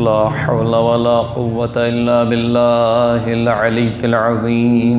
لا حول ولا قوة إلا بالله العلي العظيم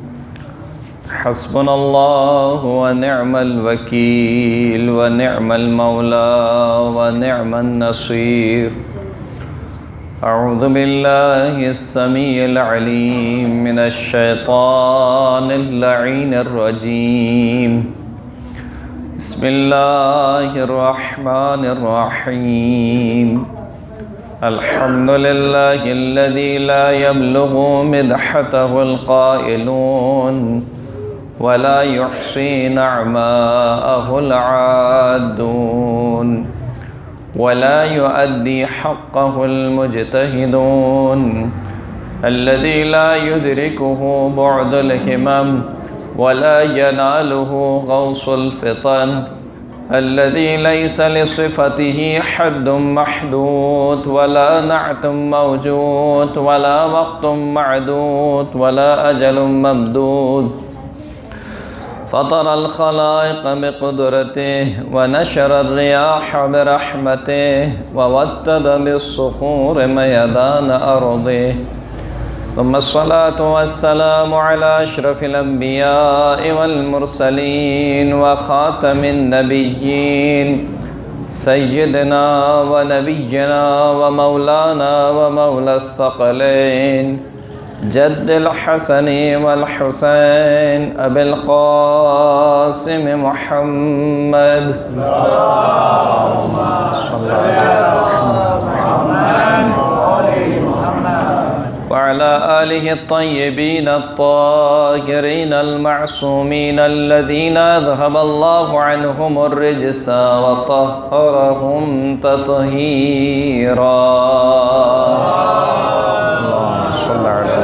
حسبنا الله ونعم الوكيل ونعم المولى ونعم النصير أعوذ بالله السميع العليم من الشيطان اللعين الرجيم بسم الله الرحمن الرحيم الحمد لله الذي لا يبلغ مدحته القائلون ولا يحصي نعماءه العادون ولا يؤدي حقه المجتهدون الذي لا يدركه بعد الهمم ولا يناله غوص الفطن الذي ليس لصفته حد محدود ولا نعت موجود ولا وقت معدود ولا أجل ممدود فطر الخلائق بقدرته ونشر الرياح برحمته وودد بالصخور ميدان أرضه ثم الصلاة والسلام على أشرف الأنبياء والمرسلين وخاتم النبيين سيدنا ونبينا ومولانا ومولى الثقلين جد الحسن والحسين أبي القاسم محمد اللهم صل على محمد وعلى آله الطيبين الطاهرين المعصومين الذين أذهب الله عنهم الرجس وطهرهم تطهيرا اللهم صل على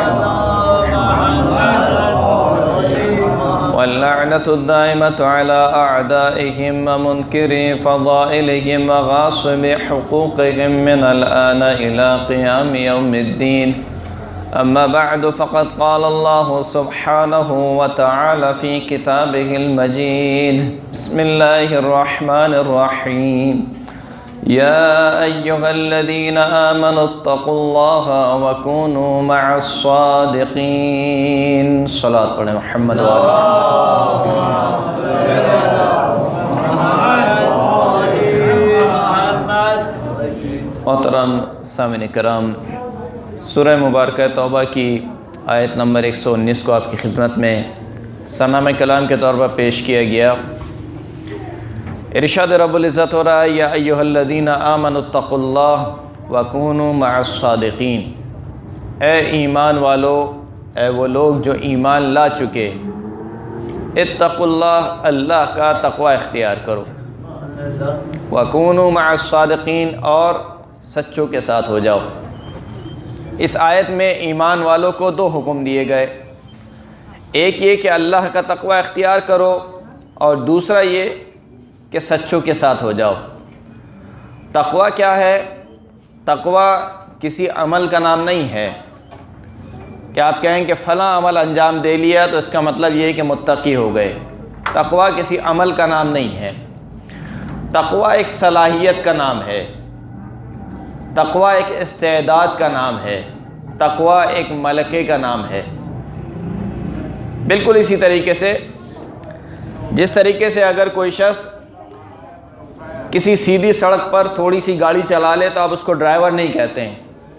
محمد واللعنة الدائمة على أعدائهم ومنكري فضائلهم وغاصب حقوقهم من الآن إلى قيام يوم الدين أما بعد فقد قال الله سبحانه وتعالى في كتابه المجيد بسم الله الرحمن الرحيم يا أيها الذين آمنوا اتقوا الله وكونوا مع الصادقين صلاة على محمد محترم سامعین کرام، سورہ مبارکہ توبہ کی آیت نمبر 119 کو آپ کی خدمت میں ثناء کلام کے طور پر پیش کیا گیا۔ ارشاد رب العزت ہو رہا ہے یا ایھا الذین آمنوا اتقوا اللہ وکونوا مع الصادقین، اے ایمان والو، اے وہ لوگ جو ایمان لا چکے، اتقوا اللہ، اللہ کا تقوی اختیار کرو، وکونوا مع الصادقین، اور سچوں کے ساتھ ہو جاؤ۔ اس آیت میں ایمان والوں کو دو حکم دیے گئے، ایک یہ کہ اللہ کا تقوی اختیار کرو، اور دوسرا یہ کہ سچوں کے ساتھ ہو جاؤ۔ تقوی کیا ہے؟ تقوی کسی عمل کا نام نہیں ہے کہ آپ کہیں کہ فلاں عمل انجام دے لیا تو اس کا مطلب یہ ہے کہ متقی ہو گئے۔ تقوی کسی عمل کا نام نہیں ہے، تقوی ایک صلاحیت کا نام ہے، تقوی ایک استعداد کا نام ہے، تقوی ایک ملکے کا نام ہے۔ بالکل اسی طریقے سے جس طریقے سے اگر کوئی شخص کسی سیدھی سڑک پر تھوڑی سی گاڑی چلا لے تو آپ اس کو ڈرائیور نہیں کہتے ہیں،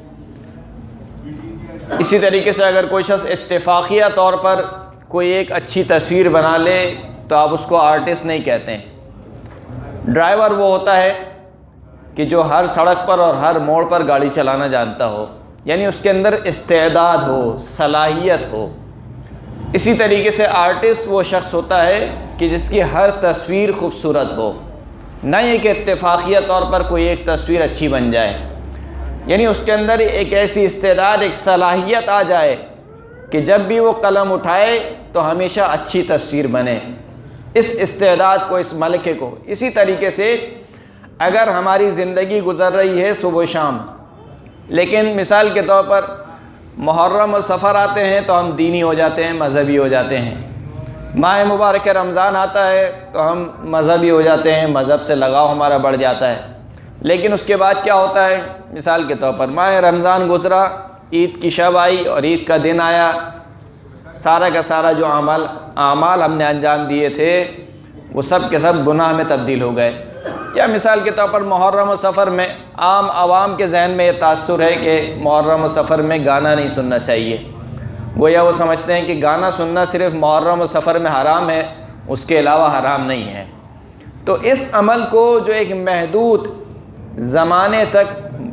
اسی طریقے سے اگر کوئی شخص اتفاقیہ طور پر کوئی ایک اچھی تصویر بنا لے تو آپ اس کو آرٹسٹ نہیں کہتے ہیں۔ ڈرائیور وہ ہوتا ہے کہ جو ہر سڑک پر اور ہر موڑ پر گاڑی چلانا جانتا ہو، یعنی اس کے اندر استعداد ہو، صلاحیت ہو۔ اسی طریقے سے آرٹسٹ وہ شخص ہوتا ہے کہ جس کی ہر تصویر خوبصورت ہو، نہ یہ کہ اتفاقیہ طور پر کوئی ایک تصویر اچھی بن جائے، یعنی اس کے اندر ایک ایسی استعداد، ایک صلاحیت آ جائے کہ جب بھی وہ قلم اٹھائے تو ہمیشہ اچھی تصویر بنے، اس استعداد کو، اس ملکے کو۔ اسی طریقے سے اگر ہماری زندگی گزر رہی ہے صبح و شام، لیکن مثال کے طور پر محرم و سفر آتے ہیں تو ہم دینی ہو جاتے ہیں، مذہبی ہو جاتے ہیں، ماہ مبارک رمضان آتا ہے تو ہم مذہبی ہو جاتے ہیں، مذہب سے لگاؤ ہمارا بڑھ جاتا ہے۔ لیکن اس کے بعد کیا ہوتا ہے؟ مثال کے طور پر ماہ رمضان گزرا، عید کی شب آئی اور عید کا دن آیا، سارا کا سارا جو اعمال ہم نے انجام دیے تھے وہ سب کے سب گناہ میں تبدیل ہو گئے۔ یا مثال کے طور پر محرم و سفر میں عام عوام کے ذہن میں یہ تاثر ہے کہ محرم و سفر میں گانا نہیں سننا چاہیے، گویا وہ سمجھتے ہیں کہ گانا سننا صرف محرم و سفر میں حرام ہے، اس کے علاوہ حرام نہیں ہے۔ تو اس عمل کو جو ایک محدود زمانے تک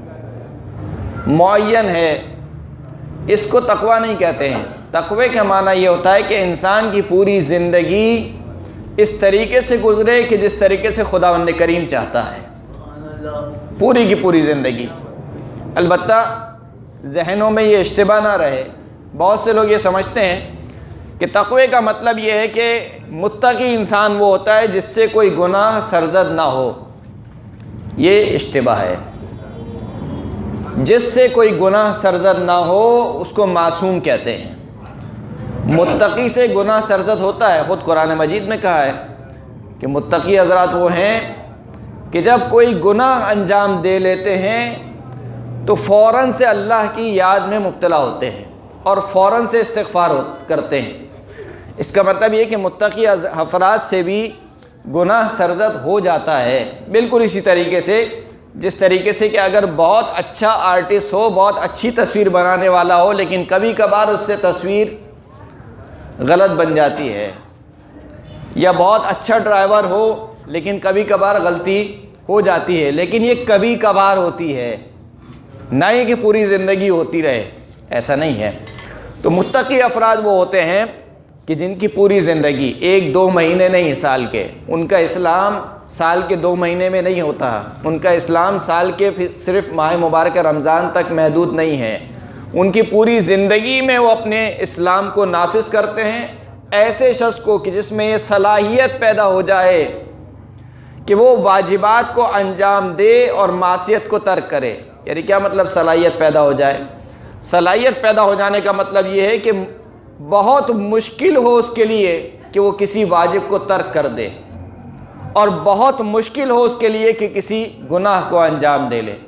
معین ہے، اس کو تقویٰ نہیں کہتے ہیں۔ تقوی کا معنی یہ ہوتا ہے کہ انسان کی پوری زندگی اس طریقے سے گزرے کہ جس طریقے سے خداوند کریم چاہتا ہے، پوری کی پوری زندگی۔ البتہ ذہنوں میں یہ اشتباہ نہ رہے، بہت سے لوگ یہ سمجھتے ہیں کہ تقوی کا مطلب یہ ہے کہ متقی انسان وہ ہوتا ہے جس سے کوئی گناہ سرزد نہ ہو۔ یہ اشتباہ ہے۔ جس سے کوئی گناہ سرزد نہ ہو اس کو معصوم کہتے ہیں۔ متقی سے گناہ سرزد ہوتا ہے، خود قرآن مجید میں کہا ہے کہ متقی حضرات وہ ہیں کہ جب کوئی گناہ انجام دے لیتے ہیں تو فوراً سے اللہ کی یاد میں مبتلا ہوتے ہیں اور فوراً سے استغفار کرتے ہیں۔ اس کا مطلب یہ کہ متقی افراد سے بھی گناہ سرزد ہو جاتا ہے، بالکل اسی طریقے سے جس طریقے سے کہ اگر بہت اچھا آرٹسٹ ہو، بہت اچھی تصویر بنانے والا ہو، لیکن کبھی کبھار اس سے تصویر غلط بن جاتی ہے، یا بہت اچھا ڈرائیور ہو لیکن کبھی کبھار غلطی ہو جاتی ہے، لیکن یہ کبھی کبھار ہوتی ہے، نہ ہی کہ پوری زندگی ہوتی رہے، ایسا نہیں ہے۔ تو متقی افراد وہ ہوتے ہیں کہ جن کی پوری زندگی 1-2 مہینے نہیں سال کے، ان کا اسلام سال کے 2 مہینے میں نہیں ہوتا، ان کا اسلام سال کے صرف ماہ مبارک رمضان تک محدود نہیں ہے، ان کی پوری زندگی میں وہ اپنے اسلام کو نافذ کرتے ہیں۔ ایسے شخص کو کہ جس میں یہ صلاحیت پیدا ہو جائے کہ وہ واجبات کو انجام دے اور معصیت کو ترک کرے۔ یعنی کیا مطلب صلاحیت پیدا ہو جائے؟ صلاحیت پیدا ہو جانے کا مطلب یہ ہے کہ بہت مشکل ہو اس کے لیے کہ وہ کسی واجب کو ترک کر دے، اور بہت مشکل ہو اس کے لیے کہ کسی گناہ کو انجام دے لے۔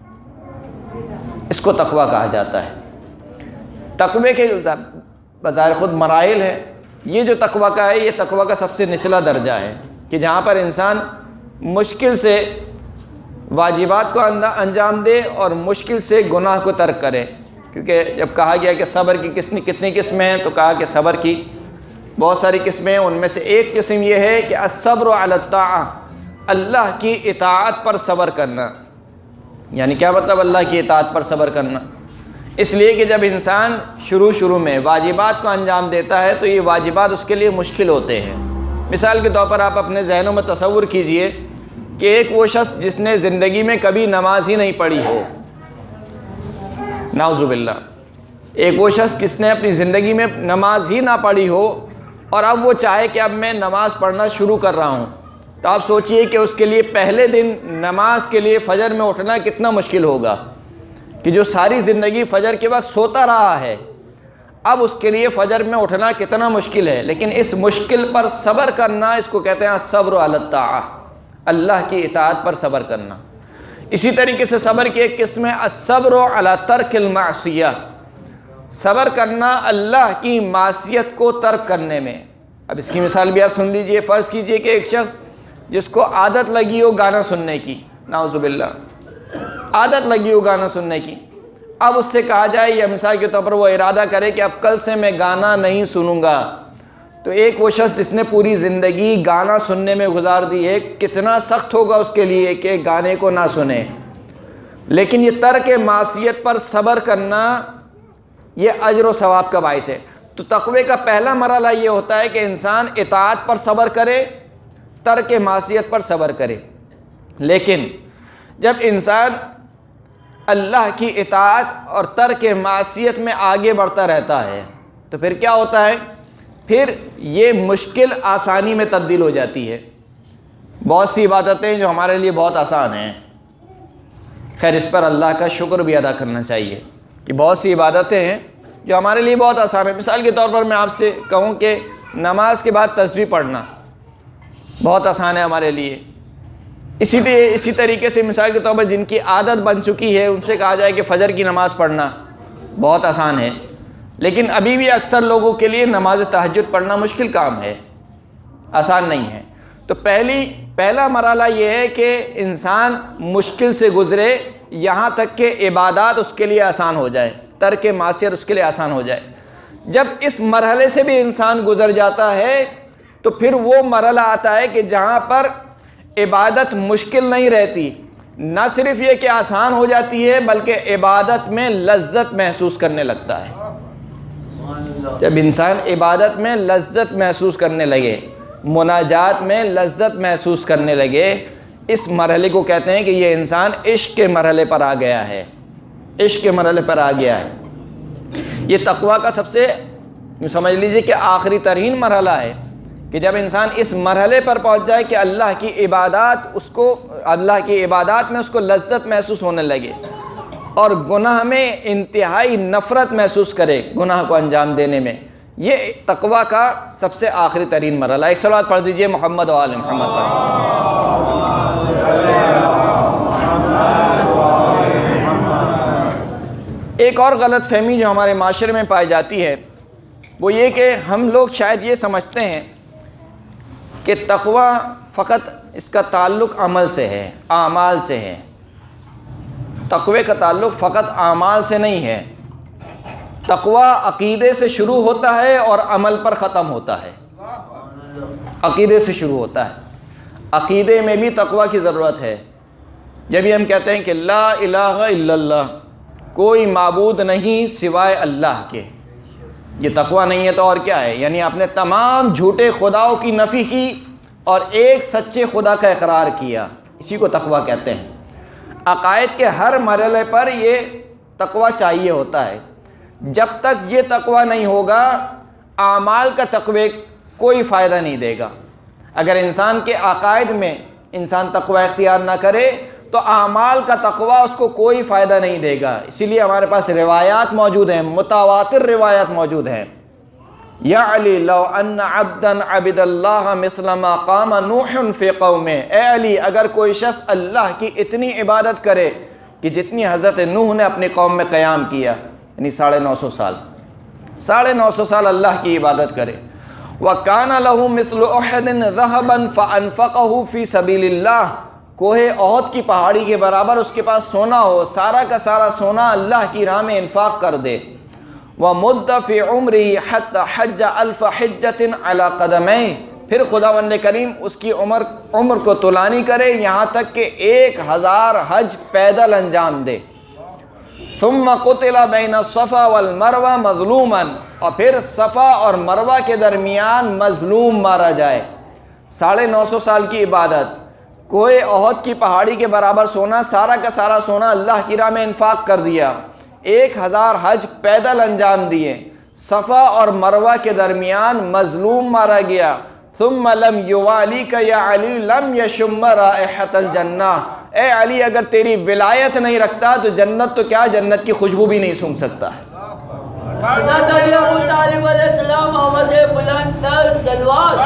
اس کو تقویٰ کہا جاتا ہے۔ تقوی کے بظاہر خود مراحل ہیں، یہ جو تقویٰ کا ہے یہ تقویٰ کا سب سے نچلا درجہ ہے کہ جہاں پر انسان مشکل سے واجبات کو انجام دے اور مشکل سے گناہ کو ترک کرے۔ کیونکہ جب کہا گیا کہ صبر کی کتنی قسمیں ہیں تو کہا کہ صبر کی بہت ساری قسمیں ہیں، ان میں سے ایک قسم یہ ہے کہ الصبر علی الطاعہ، اللہ کی اطاعت پر صبر کرنا۔ یعنی کیا مطلب اللہ کی اطاعت پر صبر کرنا؟ اس لیے کہ جب انسان شروع میں واجبات کو انجام دیتا ہے تو یہ واجبات اس کے لیے مشکل ہوتے ہیں۔ مثال کے طور پر آپ اپنے ذہنوں میں تصور کیجئے کہ ایک وہ شخص جس نے زندگی میں کبھی نماز ہی نہیں پڑھی ہو، نعوذ باللہ، ایک وہ شخص جس نے اپنی زندگی میں نماز ہی نہ پڑھی ہو اور اب وہ چاہے کہ اب میں نماز پڑھنا شروع کر رہا ہوں، تو آپ سوچئے کہ اس کے لیے پہلے دن نماز کے لیے فجر میں اٹھنا کتنا مشکل ہوگا، کہ جو ساری زندگی فجر کے وقت سوتا رہا ہے، اب اس کے لیے فجر میں اٹھنا کتنا مشکل ہے۔ لیکن اس مشکل پر صبر کرنا، اس کو کہتے ہیں الصبر علی الطاعہ، اللہ کی اطاعت پر صبر کرنا۔ اسی طریقے سے صبر کی ایک قسم ہے الصبر علی ترک المعصیہ، صبر کرنا اللہ کی معصیت کو ترک کرنے میں۔ اب اس کی مثال بھی آپ سن لیجئے۔ فرض کیجئے کہ ایک شخص جس کو عادت لگی ہو گانا سننے کی، نعوذ باللہ، عادت لگی ہو گانا سننے کی، اب اس سے کہا جائے یا مثال کے طور پر وہ ارادہ کرے کہ اب کل سے میں گانا نہیں سنوں گا، تو ایک وہ شخص جس نے پوری زندگی گانا سننے میں گزار دی ہے، کتنا سخت ہوگا اس کے لیے کہ گانے کو نہ سنے۔ لیکن یہ ترک معصیت پر صبر کرنا یہ اجر و ثواب کا باعث ہے۔ تو تقوی کا پہلا مرحلہ یہ ہوتا ہے کہ انسان اطاعت پر صبر کرے، ترک معصیت پر صبر کرے۔ لیکن جب انسان اللہ کی اطاعت اور ترک معصیت میں آگے بڑھتا رہتا ہے تو پھر کیا ہوتا ہے؟ پھر یہ مشکل آسانی میں تبدیل ہو جاتی ہے۔ بہت سی عبادتیں جو ہمارے لیے بہت آسان ہیں، خیر اس پر اللہ کا شکر بھی ادا کرنا چاہیے کہ بہت سی عبادتیں ہیں جو ہمارے لیے بہت آسان ہیں۔ مثال کے طور پر میں آپ سے کہوں کہ نماز کے بعد تسبیح پڑھنا بہت آسان ہے ہمارے لیے، اسی طریقے سے مثال کے طور پر جن کی عادت بن چکی ہے ان سے کہا جائے کہ فجر کی نماز پڑھنا بہت آسان ہے، لیکن ابھی بھی اکثر لوگوں کے لیے نماز تہجد پڑھنا مشکل کام ہے، آسان نہیں ہے۔ تو پہلا مرحلہ یہ ہے کہ انسان مشکل سے گزرے یہاں تک کہ عبادات اس کے لیے آسان ہو جائے، ترک معصیت اس کے لیے آسان ہو جائے۔ جب اس مرحلے سے بھی انسان گزر جاتا ہے تو پھر وہ مرحلہ آتا ہے کہ جہاں پر عبادت مشکل نہیں رہتی، نہ صرف یہ کہ آسان ہو جاتی ہے بلکہ عبادت میں لذت محسوس کرنے لگتا ہے۔ جب انسان عبادت میں لذت محسوس کرنے لگے، مناجات میں لذت محسوس کرنے لگے، اس مرحلے کو کہتے ہیں کہ یہ انسان عشق کے مرحلے پر آ گیا ہے، عشق کے مرحلے پر آ گیا ہے۔ یہ تقویٰ کا سب سے یوں سمجھ لیجئے کہ آخری ترین مرحلہ ہے کہ جب انسان اس مرحلے پر پہنچ جائے کہ اللہ کی عبادات میں اس کو لذت محسوس ہونے لگے اور گناہ میں انتہائی نفرت محسوس کرے گناہ کو انجام دینے میں، یہ تقویٰ کا سب سے آخری ترین مرحلہ ہے۔ ایک صلوات پڑھ دیجئے محمد و آل محمد پر۔ ایک اور غلط فہمی جو ہمارے معاشرے میں پائی جاتی ہے وہ یہ کہ ہم لوگ شاید یہ سمجھتے ہیں کہ تقویٰ فقط اس کا تعلق عمل سے ہے، اعمال سے ہے۔ تقوی کا تعلق فقط اعمال سے نہیں ہے، تقویٰ عقیدے سے شروع ہوتا ہے اور عمل پر ختم ہوتا ہے۔ عقیدے سے شروع ہوتا ہے، عقیدے میں بھی تقویٰ کی ضرورت ہے۔ جب ہم کہتے ہیں کہ لا الہ الا اللہ، کوئی معبود نہیں سوائے اللہ کے، یہ تقویٰ نہیں ہے تو اور کیا ہے؟ یعنی آپ نے تمام جھوٹے خداؤں کی نفی کی اور ایک سچے خدا کا اقرار کیا، اسی کو تقویٰ کہتے ہیں۔ عقائد کے ہر مرحلے پر یہ تقویٰ چاہیے ہوتا ہے۔ جب تک یہ تقویٰ نہیں ہوگا اعمال کا تقوی کوئی فائدہ نہیں دے گا۔ اگر انسان کے عقائد میں انسان تقویٰ اختیار نہ کرے تو اعمال کا تقویٰ اس کو کوئی فائدہ نہیں دے گا۔ اسی لیے ہمارے پاس روایات موجود ہیں، متواتر روایات موجود ہیں۔ یا علی لو ان عبدا عبد اللہ مثل ما قام نوح فی قومہ، اے علی اگر کوئی شخص اللہ کی اتنی عبادت کرے کہ جتنی حضرت نوح نے اپنی قوم میں قیام کیا، یعنی 950 سال، 950 سال اللہ کی عبادت کرے، وَكَانَ لَهُ مِثْلُ أُحْدٍ ذَهَبًا فَأَنْفَقَهُ فِي سَبِيلِ اللَّهِ، کوہ احد کی پہاڑی کے برابر اس کے پاس سونا ہو، سارا کا سارا سونا اللہ کی راہ میں انفاق کر دے، وَمُدَّ فِي عُمْرِهِ حَتَّى حَجَّ أَلْفَ حِجَّةٍ عَلَى قَدَمَيْهِ، پھر خداوند کریم اس کی عمر کو طولانی کرے یہاں تک کہ 1000 حج پیدل انجام دے۔ ثم قتل بین الصفا والمروہ مظلوما، اور پھر صفا اور مروہ کے درمیان مظلوم مارا جائے۔ 950 سال کی عبادت، کوہ احد کی پہاڑی کے برابر سونا، سارا کا سارا سونا اللہ کی راہ میں انفاق کر دیا، 1000 حج پیدل انجام دیے، صفا اور مروہ کے درمیان مظلوم مارا گیا۔ ثم لم یوالیک یا علی لم یشم رائحۃ الجنہ، اے علی اگر تیری ولایت نہیں رکھتا تو جنت تو کیا، جنت کی خوشبو بھی نہیں سونگھ سکتا ہے۔ حضرت علی ابو طالب علیہ السلام آواز بلند تر صلوات۔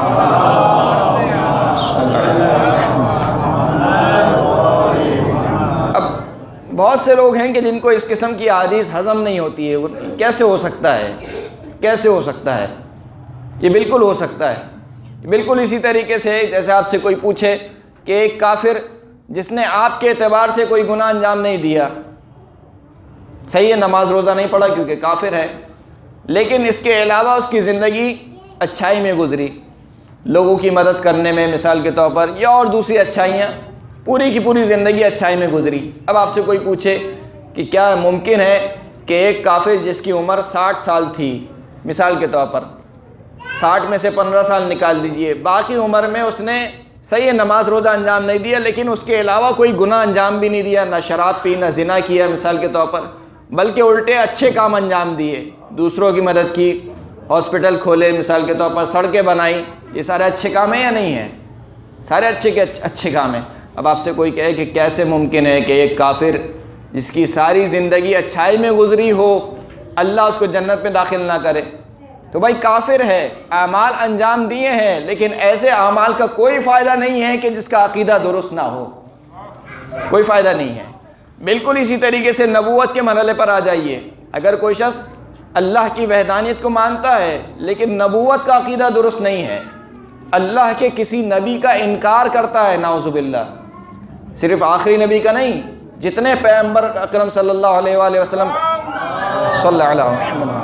اب بہت سے لوگ ہیں کہ جن کو اس قسم کی احادیث ہضم نہیں ہوتی ہے، کیسے ہو سکتا ہے، کیسے ہو سکتا ہے؟ یہ بالکل ہو سکتا ہے۔ بالکل اسی طریقے سے جیسے آپ سے کوئی پوچھے کہ ایک کافر جس نے آپ کے اعتبار سے کوئی گناہ انجام نہیں دیا، صحیح ہے نماز روزہ نہیں پڑھا کیونکہ کافر ہے، لیکن اس کے علاوہ اس کی زندگی اچھائی میں گزری، لوگوں کی مدد کرنے میں مثال کے طور پر، یا اور دوسری اچھائیاں، پوری کی پوری زندگی اچھائی میں گزری۔ اب آپ سے کوئی پوچھے کہ کیا ممکن ہے کہ ایک کافر جس کی عمر 60 سال تھی مثال کے طور پر، 60 میں سے 15 سال نکال دیجئے، باقی عمر میں اس نے صحیح نماز روزہ انجام نہیں دیا لیکن اس کے علاوہ کوئی گناہ انجام بھی نہیں دیا، نہ شراب پی، نہ زنا کیا مثال کے طور پر، بلکہ الٹے اچھے کام انجام دیے، دوسروں کی مدد کی، ہاسپٹل کھولے مثال کے طور پر، سڑکیں بنائی، یہ سارے اچھے کام ہیں یا نہیں ہیں؟ سارے اچھے کام ہیں۔ اب آپ سے کوئی کہے کہ کیسے ممکن ہے کہ ایک کافر جس کی ساری زندگی اچھائی میں گزری ہو اللہ اس کو جنت میں داخل نہ کرے؟ تو بھائی کافر ہے، اعمال انجام دیے ہیں، لیکن ایسے اعمال کا کوئی فائدہ نہیں ہے کہ جس کا عقیدہ درست نہ ہو، کوئی فائدہ نہیں ہے۔ بالکل اسی طریقے سے نبوت کے مرحلے پر آ جائیے، اگر کوئی شخص اللہ کی وحدانیت کو مانتا ہے لیکن نبوت کا عقیدہ درست نہیں ہے، اللہ کے کسی نبی کا انکار کرتا ہے، نعوذ باللہ، صرف آخری نبی کا نہیں، جتنے پیغمبر اکرم صلی اللہ علیہ وآلہ وسلم صلی اللہ علیہ وسلم،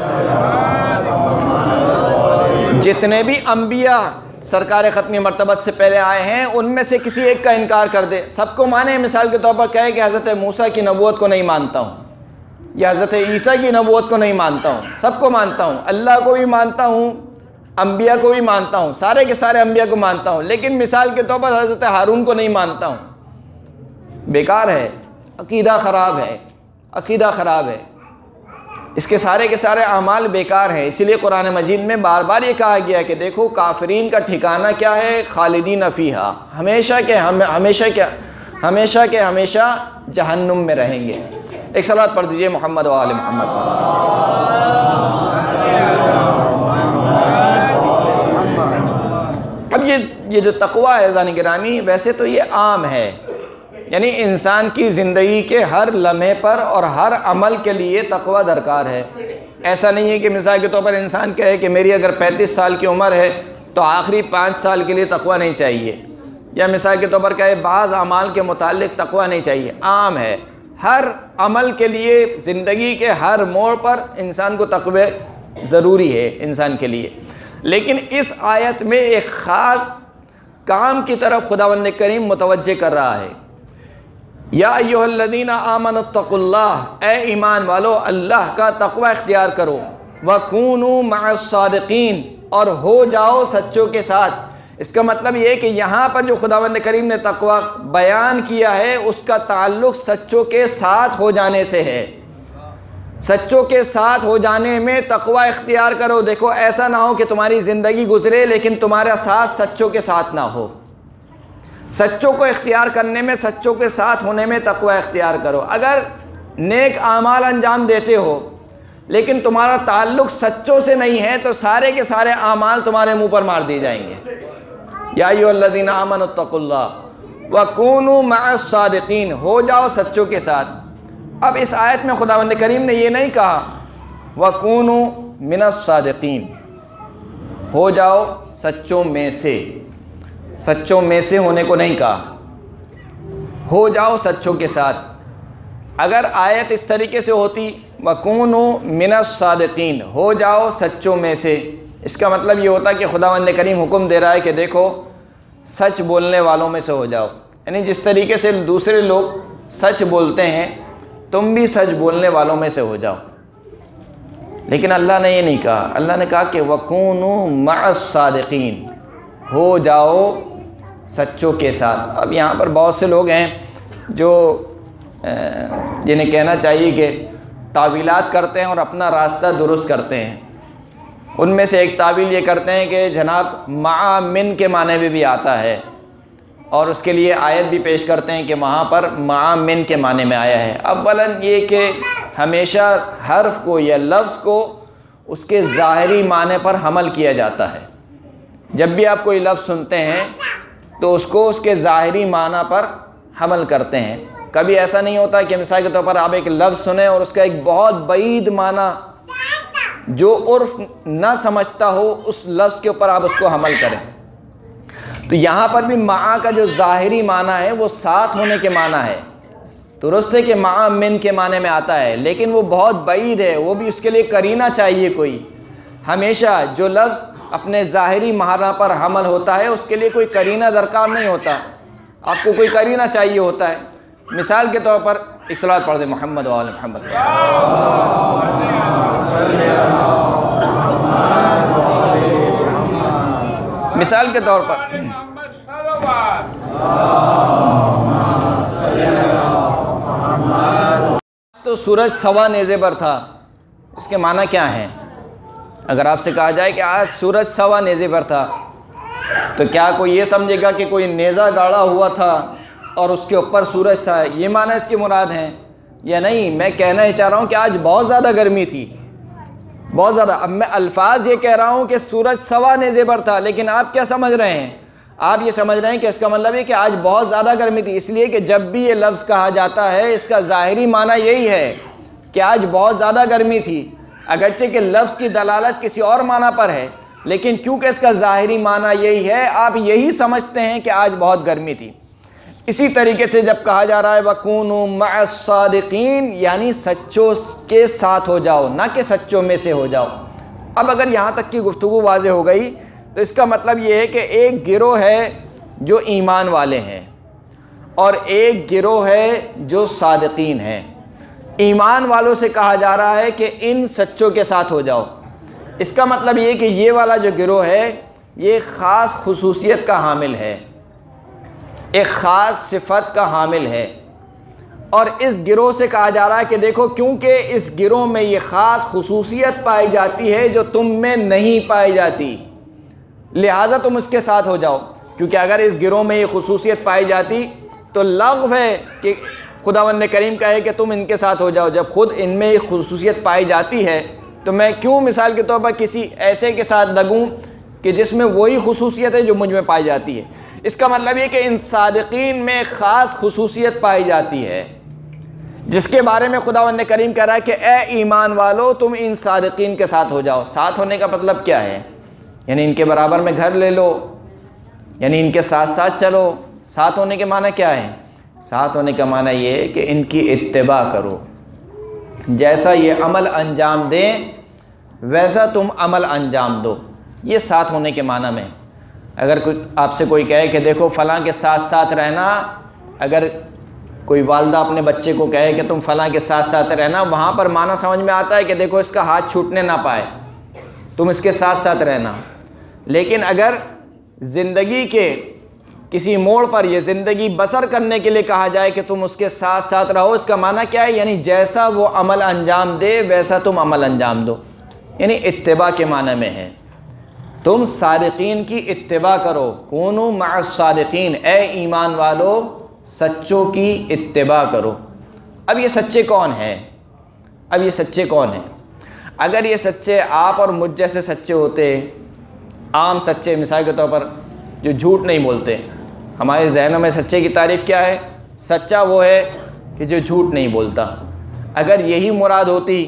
جتنے بھی انبیاء سرکار ختمی مرتبت سے پہلے آئے ہیں ان میں سے کسی ایک کا انکار کر دے، سب کو مانے، مثال کے طور پر کہے کہ حضرت موسیٰ کی نبوت کو نہیں مانتا ہوں یا حضرت عیسیٰ کی نبوت کو نہیں مانتا ہوں، سب کو مانتا ہوں، اللہ کو بھی مانتا ہوں، انبیاء کو بھی مانتا ہوں، سارے کے سارے انبیاء کو مانتا ہوں، لیکن مثال کے طور پر حضرت ہارون کو نہیں مانتا ہوں، بیکار ہے، عقیدہ خراب ہے، عقیدہ خراب ہے، اس کے سارے اعمال بیکار ہیں۔ اسی لیے قرآن مجید میں بار بار یہ کہا گیا کہ دیکھو کافرین کا ٹھکانہ کیا ہے، خالدین فیہا، ہمیشہ کے ہمیشہ جہنم میں رہیں گے۔ ایک صلوات پڑھ دیجئے محمد و آل محمد پر۔ اب یہ جو تقویٰ ہے عزیزان گرامی، ویسے تو یہ عام ہے، یعنی انسان کی زندگی کے ہر لمحے پر اور ہر عمل کے لیے تقویٰ درکار ہے۔ ایسا نہیں ہے کہ مثال کے طور پر انسان کہے کہ میری اگر 35 سال کی عمر ہے تو آخری 5 سال کے لیے تقویٰ نہیں چاہیے، یا مثال کے طور پر کہے بعض اعمال کے متعلق تقویٰ نہیں چاہیے، عام ہے، ہر عمل کے لیے زندگی کے ہر موڑ پر انسان کو تقوی ضروری ہے انسان کے لیے۔ لیکن اس آیت میں ایک خاص کام کی طرف خداوند کریم متوجہ کر رہا ہے، یا ایھا الذین آمنوا اتقوا اللہ، اے ایمان والو اللہ کا تقوی اختیار کرو، وکونوا مع الصادقین، اور ہو جاؤ سچوں کے ساتھ۔ اس کا مطلب یہ ہے کہ یہاں پر جو خداوند کریم نے تقوی بیان کیا ہے اس کا تعلق سچوں کے ساتھ ہو جانے سے ہے، سچوں کے ساتھ ہو جانے میں تقوی اختیار کرو۔ دیکھو ایسا نہ ہو کہ تمہاری زندگی گزرے لیکن تمہارا ساتھ سچوں کے ساتھ نہ ہو، سچوں کو اختیار کرنے میں، سچوں کے ساتھ ہونے میں تقوی اختیار کرو۔ اگر نیک اعمال انجام دیتے ہو لیکن تمہارا تعلق سچوں سے نہیں ہے تو سارے کے سارے اعمال تمہارے منہ پر مار دیے جائیں گے۔ یا ایھا الذین آمنوا اتقوا اللہ وکونوا مع الصادقین، ہو جاؤ سچوں کے ساتھ۔ اب اس آیت میں خداوند کریم نے یہ نہیں کہا وکونوا من الصادقین، ہو جاؤ سچوں میں سے، سچوں میں سے ہونے کو نہیں کہا، ہو جاؤ سچوں کے ساتھ۔ اگر آیت اس طریقے سے ہوتی وَكُونُوا مِنَ الصَّادِقِينَ، ہو جاؤ سچوں میں سے، اس کا مطلب یہ ہوتا کہ خداوند کریم حکم دے رہا ہے کہ دیکھو سچ بولنے والوں میں سے ہو جاؤ، یعنی جس طریقے سے دوسرے لوگ سچ بولتے ہیں تم بھی سچ بولنے والوں میں سے ہو جاؤ۔ لیکن اللہ نے یہ نہیں کہا، اللہ نے کہا کہ وَكُونُوا مَعَ الصَّادِقِينَ، ہو جاؤ سچوں کے ساتھ۔ اب یہاں پر بہت سے لوگ ہیں جو جنہیں کہنا چاہیے کہ تعویلات کرتے ہیں اور اپنا راستہ درست کرتے ہیں۔ ان میں سے ایک تعویل یہ کرتے ہیں کہ جناب مع من کے معنی میں بھی آتا ہے، اور اس کے لیے آیت بھی پیش کرتے ہیں کہ وہاں پر مع من کے معنی میں آیا ہے۔ اولاً یہ کہ ہمیشہ حرف کو یا لفظ کو اس کے ظاہری معنی پر حمل کیا جاتا ہے۔ جب بھی آپ کوئی لفظ سنتے ہیں تو اس کو اس کے ظاہری معنی پر حمل کرتے ہیں۔ کبھی ایسا نہیں ہوتا کہ مثال کے طور پر آپ ایک لفظ سنیں اور اس کا ایک بہت بعید معنی جو عرف نہ سمجھتا ہو اس لفظ کے اوپر آپ اس کو حمل کریں۔ تو یہاں پر بھی مع کا جو ظاہری معنی ہے وہ ساتھ ہونے کے معنی ہے، درست ہے کہ مع من کے معنی میں آتا ہے لیکن وہ بہت بعید ہے، وہ بھی اس کے لیے قرینہ چاہیے کوئی۔ ہمیشہ جو لفظ اپنے ظاہری معنی پر حمل ہوتا ہے اس کے لیے کوئی قرینہ درکار نہیں ہوتا، آپ کو کوئی قرینہ چاہیے ہوتا ہے۔ مثال کے طور پر ایک صلوات پڑھ دیں محمد و آل محمد۔ مثال کے طور پر تو سورج سوا نیزے پر تھا، اس کے معنی کیا ہیں؟ اگر آپ سے کہا جائے کہ آج سورج سوا نیزے پر تھا تو کیا کوئی یہ سمجھے گا کہ کوئی نیزہ گاڑا ہوا تھا اور اس کے اوپر سورج تھا، یہ معنی اس کی مراد ہیں یا نہیں؟ میں کہنا ہی چاہ رہا ہوں کہ آج بہت زیادہ گرمی تھی، بہت زیادہ۔ اب میں الفاظ یہ کہہ رہا ہوں کہ سورج سوا نیزے پر تھا، لیکن آپ کیا سمجھ رہے ہیں؟ آپ یہ سمجھ رہے ہیں کہ اس کا مطلب ہے کہ آج بہت زیادہ گرمی تھی، اس لیے کہ جب بھی یہ لفظ کہا جاتا ہے اس کا ظاہری معنی یہی ہے کہ آج بہت زیادہ گرمی تھی، اگرچہ کہ لفظ کی دلالت کسی اور معنی پر ہے، لیکن کیونکہ اس کا ظاہری معنی یہی ہے آپ یہی سمجھتے ہیں کہ آج بہت گرمی تھی۔ اسی طریقے سے جب کہا جا رہا ہے وَكُونُوا مَعَ الصَّادِقِينَ، یعنی سچوں کے ساتھ ہو جاؤ، نہ کہ سچوں میں سے ہو جاؤ۔ اب اگر یہاں تک کی گفتگو واضح ہو گئی تو اس کا مطلب یہ ہے کہ ایک گروہ ہے جو ایمان والے ہیں اور ایک گروہ ہے جو صادقین ہیں۔ ایمان والوں سے کہا جا رہا ہے کہ ان سچوں کے ساتھ ہو جاؤ، اس کا مطلب یہ کہ یہ والا جو گروہ ہے یہ خاص خصوصیت کا حامل ہے، ایک خاص صفت کا حامل ہے، اور اس گروہ سے کہا جا رہا ہے کہ دیکھو کیونکہ اس گروہ میں یہ خاص خصوصیت پائی جاتی ہے جو تم میں نہیں پائی جاتی، لہٰذا تم اس کے ساتھ ہو جاؤ۔ کیونکہ اگر اس گروہ میں یہ خصوصیت پائی جاتی تو لغو ہے کہ خداوند کریم کہے کہ تم ان کے ساتھ ہو جاؤ، جب خود ان میں یہ خصوصیت پائی جاتی ہے تو میں کیوں مثال کے طور پر کسی ایسے کے ساتھ لگوں کہ جس میں وہی خصوصیت ہے جو مجھ میں پائی جاتی ہے۔ اس کا مطلب یہ کہ ان صادقین میں خاص خصوصیت پائی جاتی ہے جس کے بارے میں خداوند کریم کہہ رہا ہے کہ اے ایمان والو تم ان صادقین کے ساتھ ہو جاؤ۔ ساتھ ہونے کا مطلب کیا ہے؟ یعنی ان کے برابر میں گھر لے لو، یعنی ان کے ساتھ ساتھ چلو۔ ساتھ ہونے کے معنی کیا ہے؟ ساتھ ہونے کا معنی یہ ہے کہ ان کی اتباع کرو، جیسا یہ عمل انجام دیں ویسا تم عمل انجام دو، یہ ساتھ ہونے کے معنی میں۔ اگر کوئی آپ سے کوئی کہے کہ دیکھو فلاں کے ساتھ ساتھ رہنا، اگر کوئی والدہ اپنے بچے کو کہے کہ تم فلاں کے ساتھ ساتھ رہنا، وہاں پر معنی سمجھ میں آتا ہے کہ دیکھو اس کا ہاتھ چھوٹنے نہ پائے، تم اس کے ساتھ ساتھ رہنا۔ لیکن اگر زندگی کے کسی موڑ پر یہ زندگی بسر کرنے کے لیے کہا جائے کہ تم اس کے ساتھ ساتھ رہو، اس کا معنی کیا ہے؟ یعنی جیسا وہ عمل انجام دے ویسا تم عمل انجام دو، یعنی اتباع کے معنی میں ہے۔ تم صادقین کی اتباع کرو، کونوا مع الصادقین، اے ایمان والو سچوں کی اتباع کرو۔ اب یہ سچے کون ہیں؟ اب یہ سچے کون ہیں؟ اگر یہ سچے آپ اور مجھ جیسے سچے ہوتے، عام سچے، مثال کے طور پر جو جھوٹ نہیں بولتے، ہمارے ذہنوں میں سچے کی تعریف کیا ہے؟ سچا وہ ہے کہ جو جھوٹ نہیں بولتا۔ اگر یہی مراد ہوتی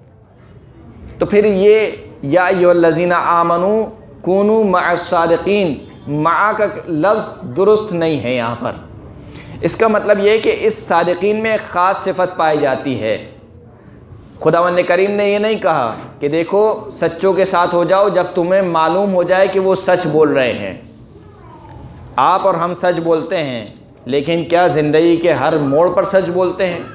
تو پھر یہ یا ایھا الذین آمنوا کونوا مع الصادقین، مع کا لفظ درست نہیں ہے یہاں پر۔ اس کا مطلب یہ ہے کہ اس صادقین میں ایک خاص صفت پائی جاتی ہے۔ خداوند کریم نے یہ نہیں کہا کہ دیکھو سچوں کے ساتھ ہو جاؤ جب تمہیں معلوم ہو جائے کہ وہ سچ بول رہے ہیں۔ آپ اور ہم سچ بولتے ہیں، لیکن کیا زندگی کے ہر موڑ پر سچ بولتے ہیں؟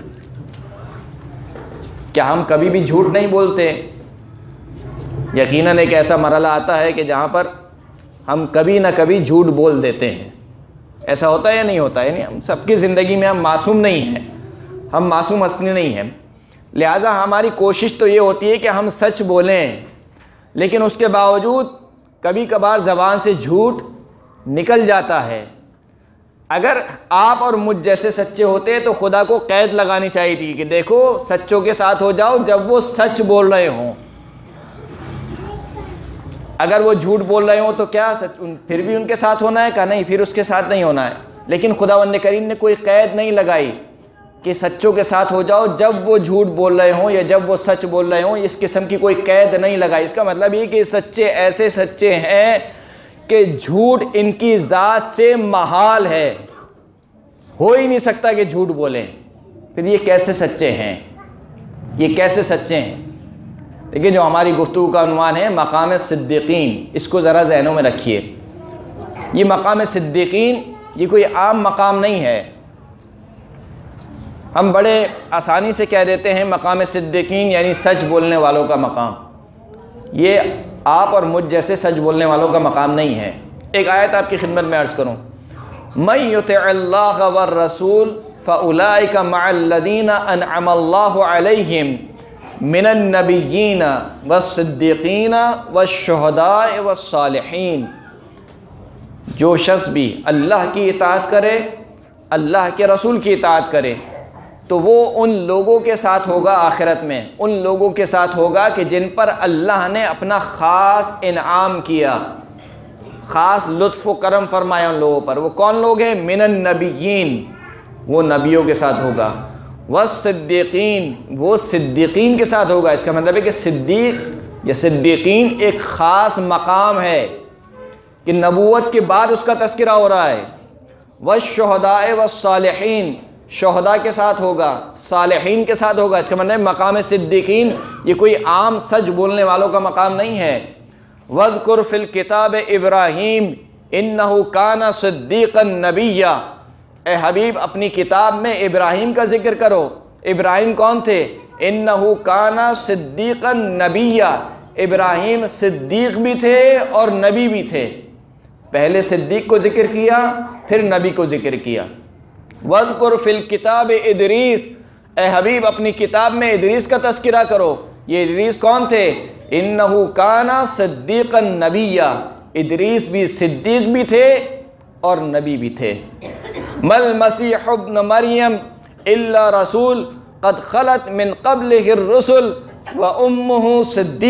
کیا ہم کبھی بھی جھوٹ نہیں بولتے؟ یقیناً ایک ایسا مرحلہ آتا ہے کہ جہاں پر ہم کبھی نہ کبھی جھوٹ بول دیتے ہیں۔ ایسا ہوتا ہے یا نہیں ہوتا؟ یعنی ہم سب کی زندگی میں ہم معصوم نہیں ہیں، ہم معصوم ہستی نہیں ہیں، لہٰذا ہماری کوشش تو یہ ہوتی ہے کہ ہم سچ بولیں، لیکن اس کے باوجود کبھی کبھار زبان سے جھوٹ نکل جاتا ہے۔ اگر آپ اور مجھ جیسے سچے ہوتے تو خدا کو قید لگانی چاہیے تھی کہ دیکھو سچوں کے ساتھ ہو جاؤ جب وہ سچ بول رہے ہوں۔ اگر وہ جھوٹ بول رہے ہوں تو کیا پھر بھی ان کے ساتھ ہونا ہے؟ کہ نہیں، پھر اس کے ساتھ نہیں ہونا ہے۔ لیکن خداوند کریم نے کوئی قید نہیں لگائی کہ سچوں کے ساتھ ہو جاؤ جب وہ جھوٹ بول رہے ہوں یا جب وہ سچ بول رہے ہوں، اس قسم کی کوئی قید نہیں لگائی۔ اس کا مطلب یہ کہ سچے ایسے سچے ہیں کہ جھوٹ ان کی ذات سے محال ہے، ہو ہی نہیں سکتا کہ جھوٹ بولیں۔ پھر یہ کیسے سچے ہیں؟ یہ کیسے سچے ہیں؟ لیکن جو ہماری گفتگو کا عنوان ہے مقام صدیقین، اس کو ذرا ذہنوں میں رکھیے۔ یہ مقام صدیقین یہ کوئی عام مقام نہیں ہے۔ ہم بڑے آسانی سے کہہ دیتے ہیں مقام صدیقین یعنی سچ بولنے والوں کا مقام۔ یہ آپ اور مجھ جیسے سچ بولنے والوں کا مقام نہیں ہے۔ ایک آیت آپ کی خدمت میں عرض کروں، مَن یُطِعِ اللَّهَ وَالرَّسُولَ فَأُولَٰئِکَ مَعَ الَّذِینَ أَنْعَمَ اللَّهُ عَلَیْہِم مِنَ النَّبِیِّینَ وَالصِّدِّیقِینَ وَالشُّہَدَاءِ وَالصَّالِحِینَ، جو شخص بھی اللہ کی اطاعت کرے، اللہ کے رسول کی اطاعت کرے، تو وہ ان لوگوں کے ساتھ ہوگا آخرت میں، ان لوگوں کے ساتھ ہوگا کہ جن پر اللہ نے اپنا خاص انعام کیا، خاص لطف و کرم فرمایا ان لوگوں پر۔ وہ کون لوگ ہیں؟ من النبیین، وہ نبیوں کے ساتھ ہوگا، والصدیقین، وہ صدیقین کے ساتھ ہوگا۔ اس کا مطلب ہے کہ صدیق یا صدیقین ایک خاص مقام ہے کہ نبوت کے بعد اس کا تذکرہ ہو رہا ہے۔ والشہداء والصالحین، شہداء کے ساتھ ہوگا، صالحین کے ساتھ ہوگا۔ اس کا مطلب ہے مقام صدیقین یہ کوئی عام سچ بولنے والوں کا مقام نہیں ہے۔ وَاذْكُرْ فِي الْكِتَابِ إِبْرَاهِيمَ إِنَّهُ كَانَ صِدِّيقًا نَبِيًّا، اے حبیب اپنی کتاب میں ابراہیم کا ذکر کرو۔ ابراہیم کون تھے؟ إِنَّهُ كَانَ صِدِّيقًا نَبِيًّا، ابراہیم صدیق بھی تھے اور نبی بھی تھے۔ پہلے صدیق کو ذکر کیا، پھر نبی کو ذکر کیا۔ وَاذْكُرْ فِي الْكِتَابِ إِدْرِيسَ، اے حبیب اپنی کتاب میں ادریس کا تذکرہ کرو۔ یہ ادریس کون تھے؟ إِنَّهُ كَانَ صِدِّيقًا نَبِيًّا، ادریس بھی صدیق بھی تھے اور نبی بھی تھے۔ مَا الْمَسِيحُ ابْنُ مَرْيَمَ إِلَّا رَسُولٌ قَدْ خَلَتْ مِنْ قَبْلِهِ الرُّسُلُ وَأُمُّهُ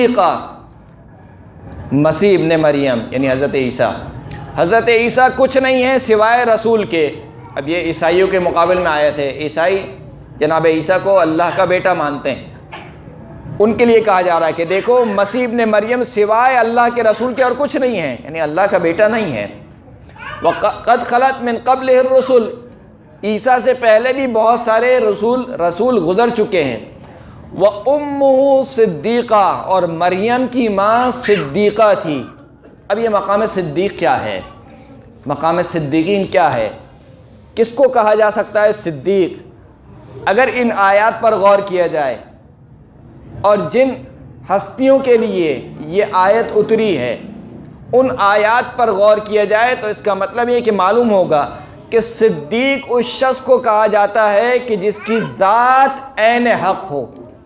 صِدِّيقَةٌ، مسیح ابن مریم یعنی حضرت عیسیٰ، حضرت عیسیٰ کچھ نہیں ہیں سوائے رسول کے۔ اب یہ عیسائیوں کے مقابل میں آئے تھے، عیسائی جناب عیسیٰ کو اللہ کا بیٹا مانتے ہیں، ان کے لیے کہا جا رہا ہے کہ دیکھو مسیح ابن مریم سوائے اللہ کے رسول کے اور کچھ نہیں ہے، یعنی اللہ کا بیٹا نہیں ہے۔ وَقَدْ خَلَتْ مِنْ قَبْلِهِ الرُّسُلُ، عیسیٰ سے پہلے بھی بہت سارے رسول گزر چکے ہیں۔ وَأُمُّهُ صِدِّيقَةٌ، اور مریم کی ماں صدیقہ تھی۔ اب یہ مقام صدیق کیا ہے؟ مقام صدیقین کیا ہے؟ کس کو کہا جا سکتا ہے صدیق؟ اگر ان آیات پر غور کیا جائے اور جن ہستیوں کے لیے یہ آیت اتری ہے ان آیات پر غور کیا جائے تو اس کا مطلب یہ کہ معلوم ہوگا کہ صدیق اس شخص کو کہا جاتا ہے کہ جس کی ذات عین حق ہو،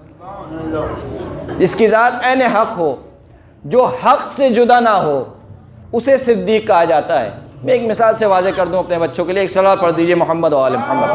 جس کی ذات عین حق ہو، جو حق سے جدا نہ ہو، اسے صدیق کہا جاتا ہے۔ میں ایک مثال سے واضح کر دوں اپنے بچوں کے لیے، ایک صلوات پڑھ دیجئے محمد و آل محمد۔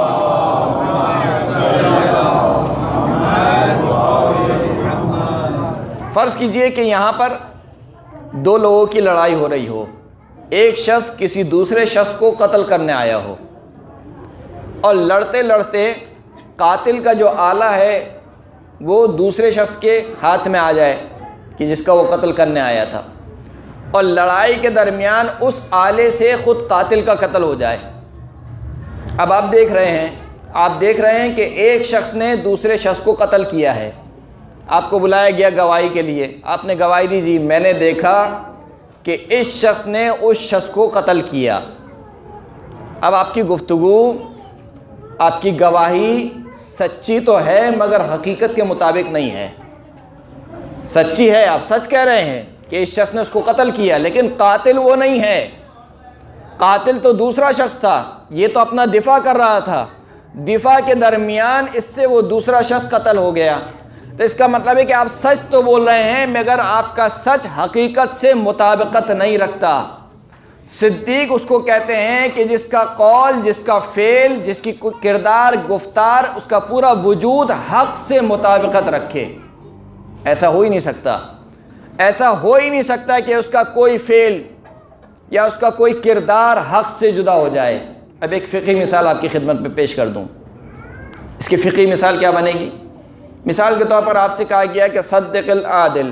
فرض کیجئے کہ یہاں پر دو لوگوں کی لڑائی ہو رہی ہو، ایک شخص کسی دوسرے شخص کو قتل کرنے آیا ہو اور لڑتے لڑتے قاتل کا جو آلہ ہے وہ دوسرے شخص کے ہاتھ میں آ جائے کہ جس کا وہ قتل کرنے آیا تھا، اور لڑائی کے درمیان اس آلے سے خود قاتل کا قتل ہو جائے۔ اب آپ دیکھ رہے ہیں کہ ایک شخص نے دوسرے شخص کو قتل کیا ہے، آپ کو بلایا گیا گواہی کے لیے، آپ نے گواہی دی، جی میں نے دیکھا کہ اس شخص نے اس شخص کو قتل کیا۔ اب آپ کی گفتگو، آپ کی گواہی سچی تو ہے مگر حقیقت کے مطابق نہیں ہے۔ سچی ہے، آپ سچ کہہ رہے ہیں کہ اس شخص نے اس کو قتل کیا، لیکن قاتل وہ نہیں ہے، قاتل تو دوسرا شخص تھا، یہ تو اپنا دفاع کر رہا تھا، دفاع کے درمیان اس سے وہ دوسرا شخص قتل ہو گیا۔ تو اس کا مطلب ہے کہ آپ سچ تو بول رہے ہیں مگر آپ کا سچ حقیقت سے مطابقت نہیں رکھتا۔ صدیق اس کو کہتے ہیں کہ جس کا قول، جس کا فعل، جس کی کردار، گفتار، اس کا پورا وجود حق سے مطابقت رکھے۔ ایسا ہو ہی نہیں سکتا، ایسا ہو ہی نہیں سکتا کہ اس کا کوئی فعل یا اس کا کوئی کردار حق سے جدا ہو جائے۔ اب ایک فقہی مثال آپ کی خدمت میں پیش کر دوں۔ اس کی فقہی مثال کیا بنے گی؟ مثال کے طور پر آپ سے کہا گیا کہ صدق العادل،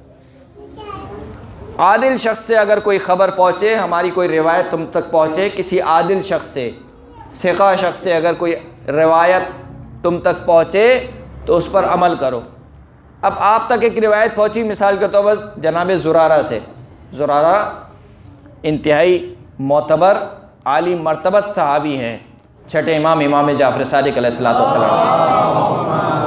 عادل شخص سے اگر کوئی خبر پہنچے، ہماری کوئی روایت تم تک پہنچے، کسی عادل شخص سے، ثقہ شخص سے اگر کوئی روایت تم تک پہنچے تو اس پر عمل کرو۔ اب آپ تک ایک روایت پہنچی مثال کے طور پر جناب زرارہ سے، زرارہ انتہائی معتبر عالی مرتبت صحابی ہیں، چھٹے امام جعفر صادق علیہ السلام۔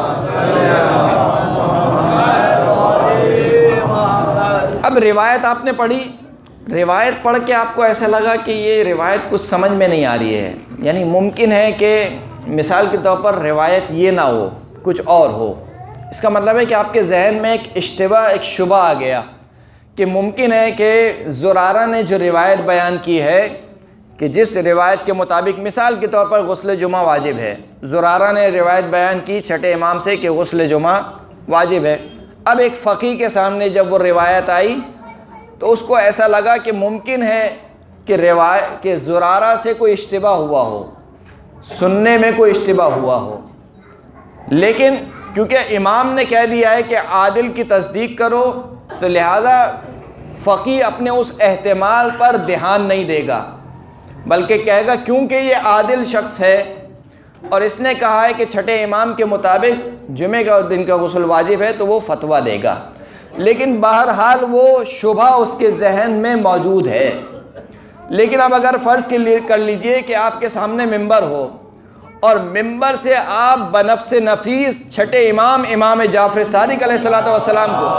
اب روایت آپ نے پڑھی، روایت پڑھ کے آپ کو ایسا لگا کہ یہ روایت کچھ سمجھ میں نہیں آ رہی ہے، یعنی ممکن ہے کہ مثال کے طور پر روایت یہ نہ ہو، کچھ اور ہو۔ اس کا مطلب ہے کہ آپ کے ذہن میں ایک اشتباہ، ایک شبہ آ گیا کہ ممکن ہے کہ زرارہ نے جو روایت بیان کی ہے کہ جس روایت کے مطابق مثال کے طور پر غسل جمعہ واجب ہے، زرارہ نے روایت بیان کی چھٹے امام سے کہ غسل جمعہ واجب ہے۔ اب ایک فقیہ کے سامنے جب وہ روایت آئی تو اس کو ایسا لگا کہ ممکن ہے کہ زرارہ سے کوئی اشتباہ ہوا ہو، سننے میں کوئی اشتباہ ہوا ہو، لیکن کیونکہ امام نے کہہ دیا ہے کہ عادل کی تصدیق کرو، تو لہٰذا فقیہ اپنے اس احتمال پر دھیان نہیں دے گا، بلکہ کہے گا کیونکہ یہ عادل شخص ہے اور اس نے کہا ہے کہ چھٹے امام کے مطابق جمعے کا دن کا غسل واجب ہے، تو وہ فتویٰ دے گا۔ لیکن بہرحال وہ شبہ اس کے ذہن میں موجود ہے۔ لیکن اب اگر فرض کر لیجئے کہ آپ کے سامنے ممبر ہو اور ممبر سے آپ بنفس نفیس چھٹے امام جعفر صادق علیہ السلام کو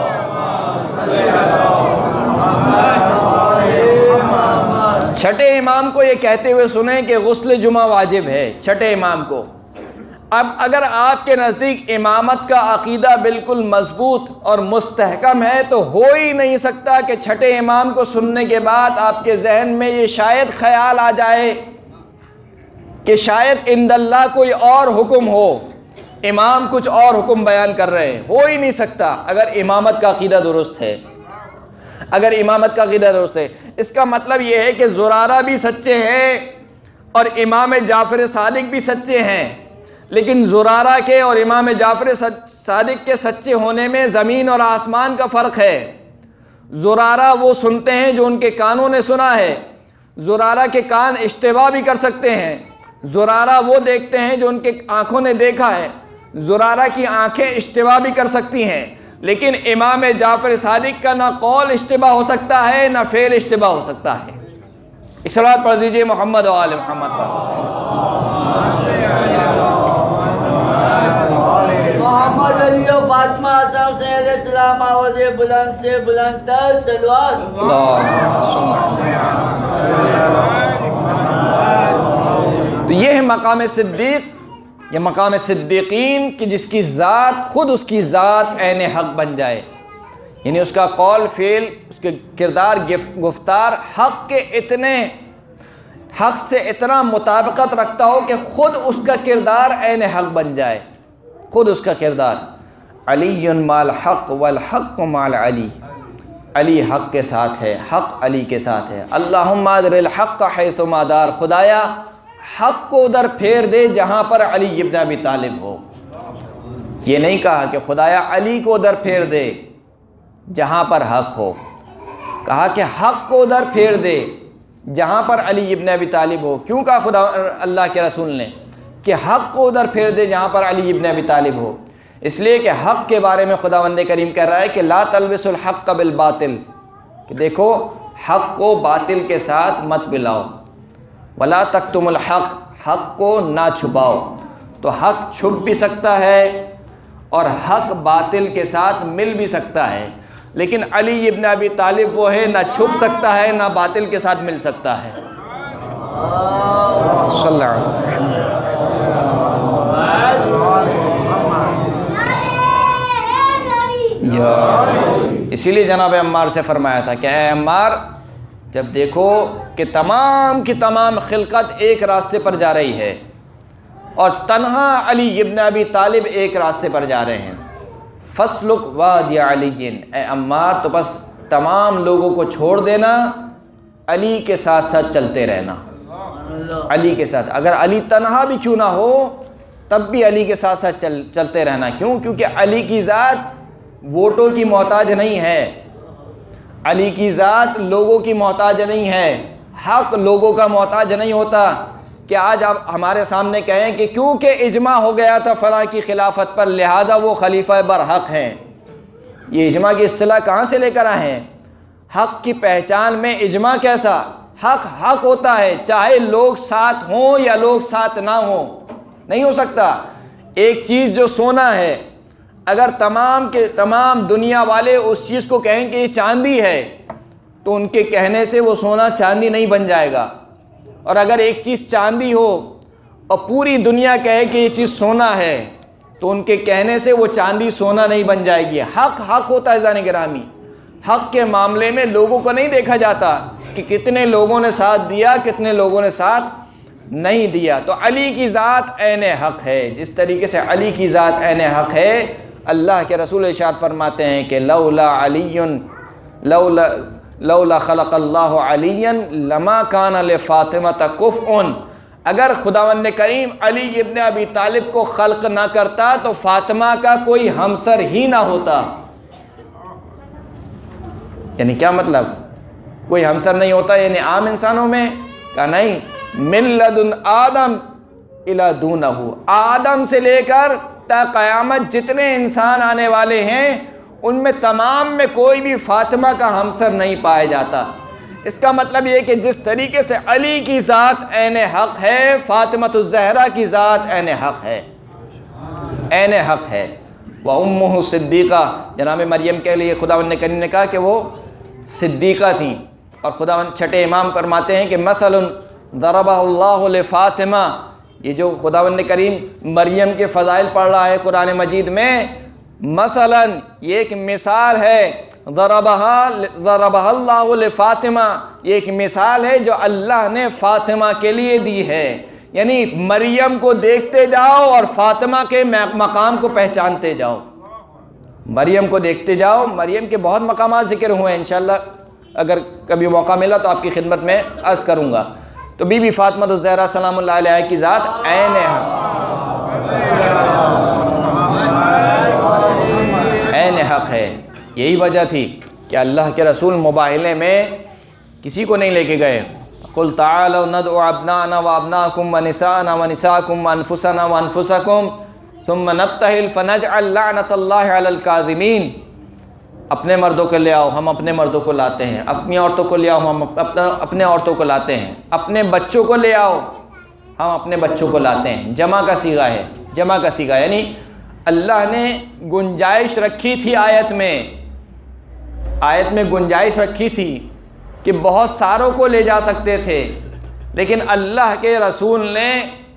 چھٹے امام کو یہ کہتے ہوئے سنیں کہ غسل جمعہ واجب ہے چھٹے امام کو، اب اگر آپ کے نزدیک امامت کا عقیدہ بالکل مضبوط اور مستحکم ہے تو ہو ہی نہیں سکتا کہ چھٹے امام کو سننے کے بعد آپ کے ذہن میں یہ شاید خیال آ جائے کہ شاید عند اللہ کوئی اور حکم ہو، امام کچھ اور حکم بیان کر رہے ہیں۔ ہو ہی نہیں سکتا اگر امامت کا عقیدہ درست ہے، اگر امامت کا عقیدہ درست ہے۔ اس کا مطلب یہ ہے کہ زرارہ بھی سچے ہیں اور امام جعفر صادق بھی سچے ہیں، لیکن زرارہ کے اور امام جعفر صادق کے سچے ہونے میں زمین اور آسمان کا فرق ہے۔ زرارہ وہ سنتے ہیں جو ان کے کانوں نے سنا ہے، زرارہ کے کان اشتباہ بھی کر سکتے ہیں، زرارہ وہ دیکھتے ہیں جو ان کے آنکھوں نے دیکھا ہے، زرارہ کی آنکھیں اشتباہ بھی کر سکتی ہیں، لیکن امام جعفر صادق کا نہ قول اشتباہ ہو سکتا ہے نہ فعل اشتباہ ہو سکتا ہے۔ ایک صلوات پڑھ دیجئے محمد و آل محمد پر۔ محمد علی و فاطمہ صاحب سے علیہ السلام آواز بلند سے بلند تر صلوات۔ تو یہ ہے مقام صدیق، یہ مقام صدیقین کہ جس کی ذات خود اس کی ذات عین حق بن جائے، یعنی اس کا قول فعل اس کے کردار گفتار حق سے اتنا مطابقت رکھتا ہو کہ خود اس کا کردار عین حق بن جائے، خود اس کا کردار۔ علی مال حق والحق مال علی، علی حق کے ساتھ ہے، حق علی کے ساتھ ہے۔ اللہم ادر الحق حیث ما دار، خدایا حق کو ادھر پھیر دے جہاں پر علی ابن ابی طالب ہو۔ یہ نہیں کہا کہ خدایا علی کو ادھر پھیر دے جہاں پر حق ہو، کہا کہ حق کو ادھر پھیر دے جہاں پر علی ابن ابی طالب ہو۔ کیوں کہا خدا اللہ کے رسول نے کہ حق کو ادھر پھیر دے جہاں پر علی ابن ابی طالب ہو؟ اس لیے کہ حق کے بارے میں خداوند کریم کہہ رہا ہے کہ لا تلبسوا الحق بالباطل، کہ دیکھو حق کو باطل کے ساتھ مت ملاؤ، ولا تکتموا الحق، حق کو نہ چھپاؤ۔ تو حق چھپ بھی سکتا ہے اور حق باطل کے ساتھ مل بھی سکتا ہے، لیکن علی ابن ابی طالب وہ ہے نہ چھپ سکتا ہے نہ باطل کے ساتھ مل سکتا ہے۔ صلی اللہ علیہ وسلم۔ اسی لیے جناب عمار سے فرمایا تھا کہ اے عمار، جب دیکھو کہ تمام کی تمام خلقت ایک راستے پر جا رہی ہے اور تنہا علی ابن ابی طالب ایک راستے پر جا رہے ہیں، فسلک وادی علی، اے عمار تو بس تمام لوگوں کو چھوڑ دینا، علی کے ساتھ ساتھ چلتے رہنا، علی کے ساتھ، اگر علی تنہا بھی کیوں نہ ہو تب بھی علی کے ساتھ ساتھ چلتے رہنا۔ کیوں؟ کیونکہ علی کی ذات ووٹوں کی محتاج نہیں ہے، علی کی ذات لوگوں کی محتاج نہیں ہے، حق لوگوں کا محتاج نہیں ہوتا کہ آج آپ ہمارے سامنے کہیں کہ کیونکہ اجماع ہو گیا تھا فلاں کی خلافت پر لہذا وہ خلیفہ برحق ہیں۔ یہ اجماع کی اصطلاح کہاں سے لے کر آئے ہیں؟ حق کی پہچان میں اجماع کیسا؟ حق حق ہوتا ہے، چاہے لوگ ساتھ ہوں یا لوگ ساتھ نہ ہوں، نہیں ہو سکتا۔ ایک چیز جو سونا ہے، اگر تمام کے تمام دنیا والے اس چیز کو کہیں کہ یہ چاندی ہے تو ان کے کہنے سے وہ سونا چاندی نہیں بن جائے گا، اور اگر ایک چیز چاندی ہو اور پوری دنیا کہے کہ یہ چیز سونا ہے تو ان کے کہنے سے وہ چاندی سونا نہیں بن جائے گی۔ حق حق ہوتا ہے۔ زان گرامی، حق کے معاملے میں لوگوں کو نہیں دیکھا جاتا کہ کتنے لوگوں نے ساتھ دیا، کتنے لوگوں نے ساتھ نہیں دیا۔ تو علی کی ذات عین حق ہے، جس طریقے سے علی کی ذات عین حق ہے، اللہ کے رسول ارشاد فرماتے ہیں کہ لولا خلق اللہ علی لما کان لفاطمہ کفء، اگر خداوند کریم علی ابن ابی طالب کو خلق نہ کرتا تو فاطمہ کا کوئی ہمسر ہی نہ ہوتا۔ یعنی کیا مطلب؟ کوئی ہمسر نہیں ہوتا یعنی عام انسانوں میں؟ کہا نہیں، من لدن آدم الی دونہ، آدم سے لے کر تا قیامت جتنے انسان آنے والے ہیں ان میں تمام میں کوئی بھی فاطمہ کا ہمسر نہیں پایا جاتا۔ اس کا مطلب یہ کہ جس طریقے سے علی کی ذات عین حق ہے، فاطمۃ الزہرا کی ذات عین حق ہے، عین حق ہے۔ وَأُمُّهُ صدیقہ، جناب مریم کے لیے خداوند کریم نے کہا کہ وہ صدیقہ تھیں، اور خداوند چھٹے امام فرماتے ہیں کہ مثل ضربہ اللہ لفاطمہ، یہ جو خداوند کریم مریم کے فضائل پڑھ رہا ہے قرآن مجید میں، مثلا یہ ایک مثال ہے، ضربہ اللہ لفاطمہ، یہ ایک مثال ہے جو اللہ نے فاطمہ کے لیے دی ہے۔ یعنی مریم کو دیکھتے جاؤ اور فاطمہ کے مقام کو پہچانتے جاؤ، مریم کو دیکھتے جاؤ۔ مریم کے بہت مقامات ذکر ہوئے ہیں، انشاءاللہ اگر کبھی موقع ملا تو آپ کی خدمت میں عرض کروں گا۔ تو بی بی فاطمہ الزہرا سلام اللہ علیہ کی ذات عین حق ہے۔ یہی وجہ تھی کہ اللہ کے رسول مباہلے میں کسی کو نہیں لے کے گئے۔ قل تعالوا ندعو ابناءنا وابناءکم ونساءنا ونساءکم وانفسنا وانفسکم ثم نبتہل فنجعل لعنت اللہ علی الکاذبین۔ اپنے مردوں کو لے آؤ، ہم اپنے مردوں کو لاتے ہیں، اپنی عورتوں کو لے آؤ، ہم اپنے عورتوں کو لاتے ہیں، اپنے بچوں کو لے آؤ، ہم اپنے بچوں کو لاتے ہیں۔ جمع کا صیغہ ہے، جمع کا صیغہ، یعنی اللہ نے گنجائش رکھی تھی آیت میں گنجائش رکھی تھی کہ بہت ساروں کو لے جا سکتے تھے، لیکن اللہ کے رسول نے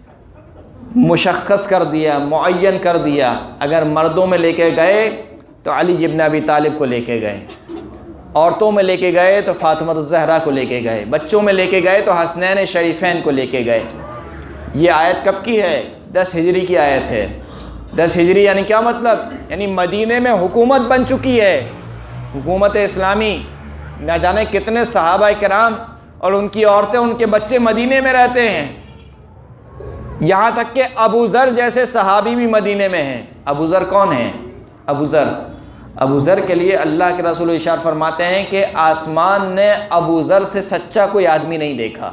مشخص کر دیا، معین کر دیا، اگر مردوں میں لے کے گئے تو علی ابن ابی طالب کو لے کے گئے، عورتوں میں لے کے گئے تو فاطمہ الزہرا کو لے کے گئے، بچوں میں لے کے گئے تو حسنین شریفین کو لے کے گئے۔ یہ آیت کب کی ہے؟ 10 ہجری کی آیت ہے۔ 10 ہجری یعنی کیا مطلب؟ یعنی مدینے میں حکومت بن چکی ہے، حکومت اسلامی۔ نہ جانے کتنے صحابہ کرام اور ان کی عورتیں، ان کے بچے مدینے میں رہتے ہیں، یہاں تک کہ ابو ذر جیسے صحابی بھی مدینے میں ہیں۔ ابو ذر کون ہیں؟ ابو ذر کے لیے اللہ کے رسول ارشاد فرماتے ہیں کہ آسمان نے ابو ذر سے سچا کوئی آدمی نہیں دیکھا،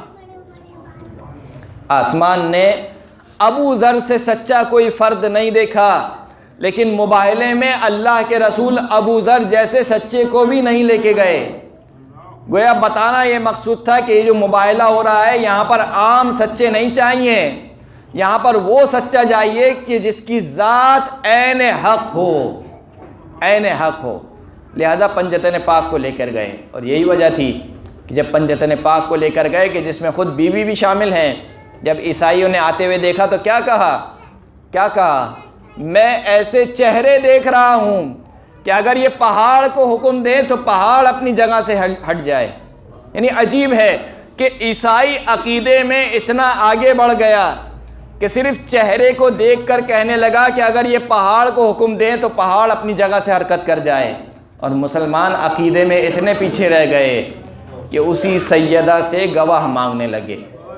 آسمان نے ابو ذر سے سچا کوئی فرد نہیں دیکھا، لیکن مباہلے میں اللہ کے رسول ابو ذر جیسے سچے کو بھی نہیں لے کے گئے۔ گویا بتانا یہ مقصود تھا کہ یہ جو مباہلہ ہو رہا ہے یہاں پر عام سچے نہیں چاہیے، یہاں پر وہ سچا چاہیے کہ جس کی ذات عین حق ہو، عین حق ہو۔ لہذا پنجتن پاک کو لے کر گئے، اور یہی وجہ تھی کہ جب پنجتن پاک کو لے کر گئے کہ جس میں خود بیوی بھی شامل ہیں، جب عیسائیوں نے آتے ہوئے دیکھا تو کیا کہا؟ میں ایسے چہرے دیکھ رہا ہوں کہ اگر یہ پہاڑ کو حکم دیں تو پہاڑ اپنی جگہ سے ہٹ جائے۔ یعنی عجیب ہے کہ عیسائی عقیدے میں اتنا آگے بڑھ گیا کہ صرف چہرے کو دیکھ کر کہنے لگا کہ اگر یہ پہاڑ کو حکم دیں تو پہاڑ اپنی جگہ سے حرکت کر جائے، اور مسلمان عقیدے میں اتنے پیچھے رہ گئے کہ اسی سیدہ سے گواہ مانگنے لگے،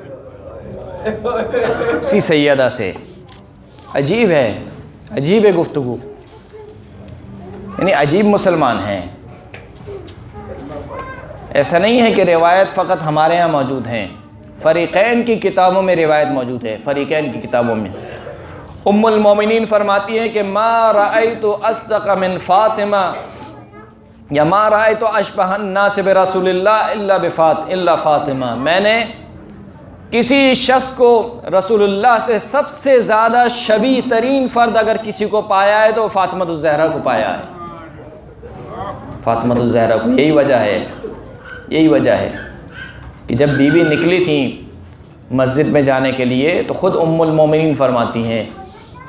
اسی سیدہ سے۔ عجیب ہے گفتگو، یعنی عجیب مسلمان ہیں۔ ایسا نہیں ہے کہ روایت فقط ہمارے ہاں موجود ہیں، فریقین کی کتابوں میں روایت موجود ہے، فریقین کی کتابوں میں۔ ام المومنین فرماتی ہیں کہ ما رأیت اصدق من فاطمہ، یا ما رأیت اشبہ الناس برسول اللہ الا فاطمہ، میں نے کسی شخص کو رسول اللہ سے سب سے زیادہ شبیہ ترین فرد اگر کسی کو پایا ہے تو فاطمہ الزہرا کو پایا ہے، فاطمہ الزہرا کو۔ یہی وجہ ہے کہ جب بیوی نکلی تھیں مسجد میں جانے کے لیے تو خود ام المومنین فرماتی ہیں،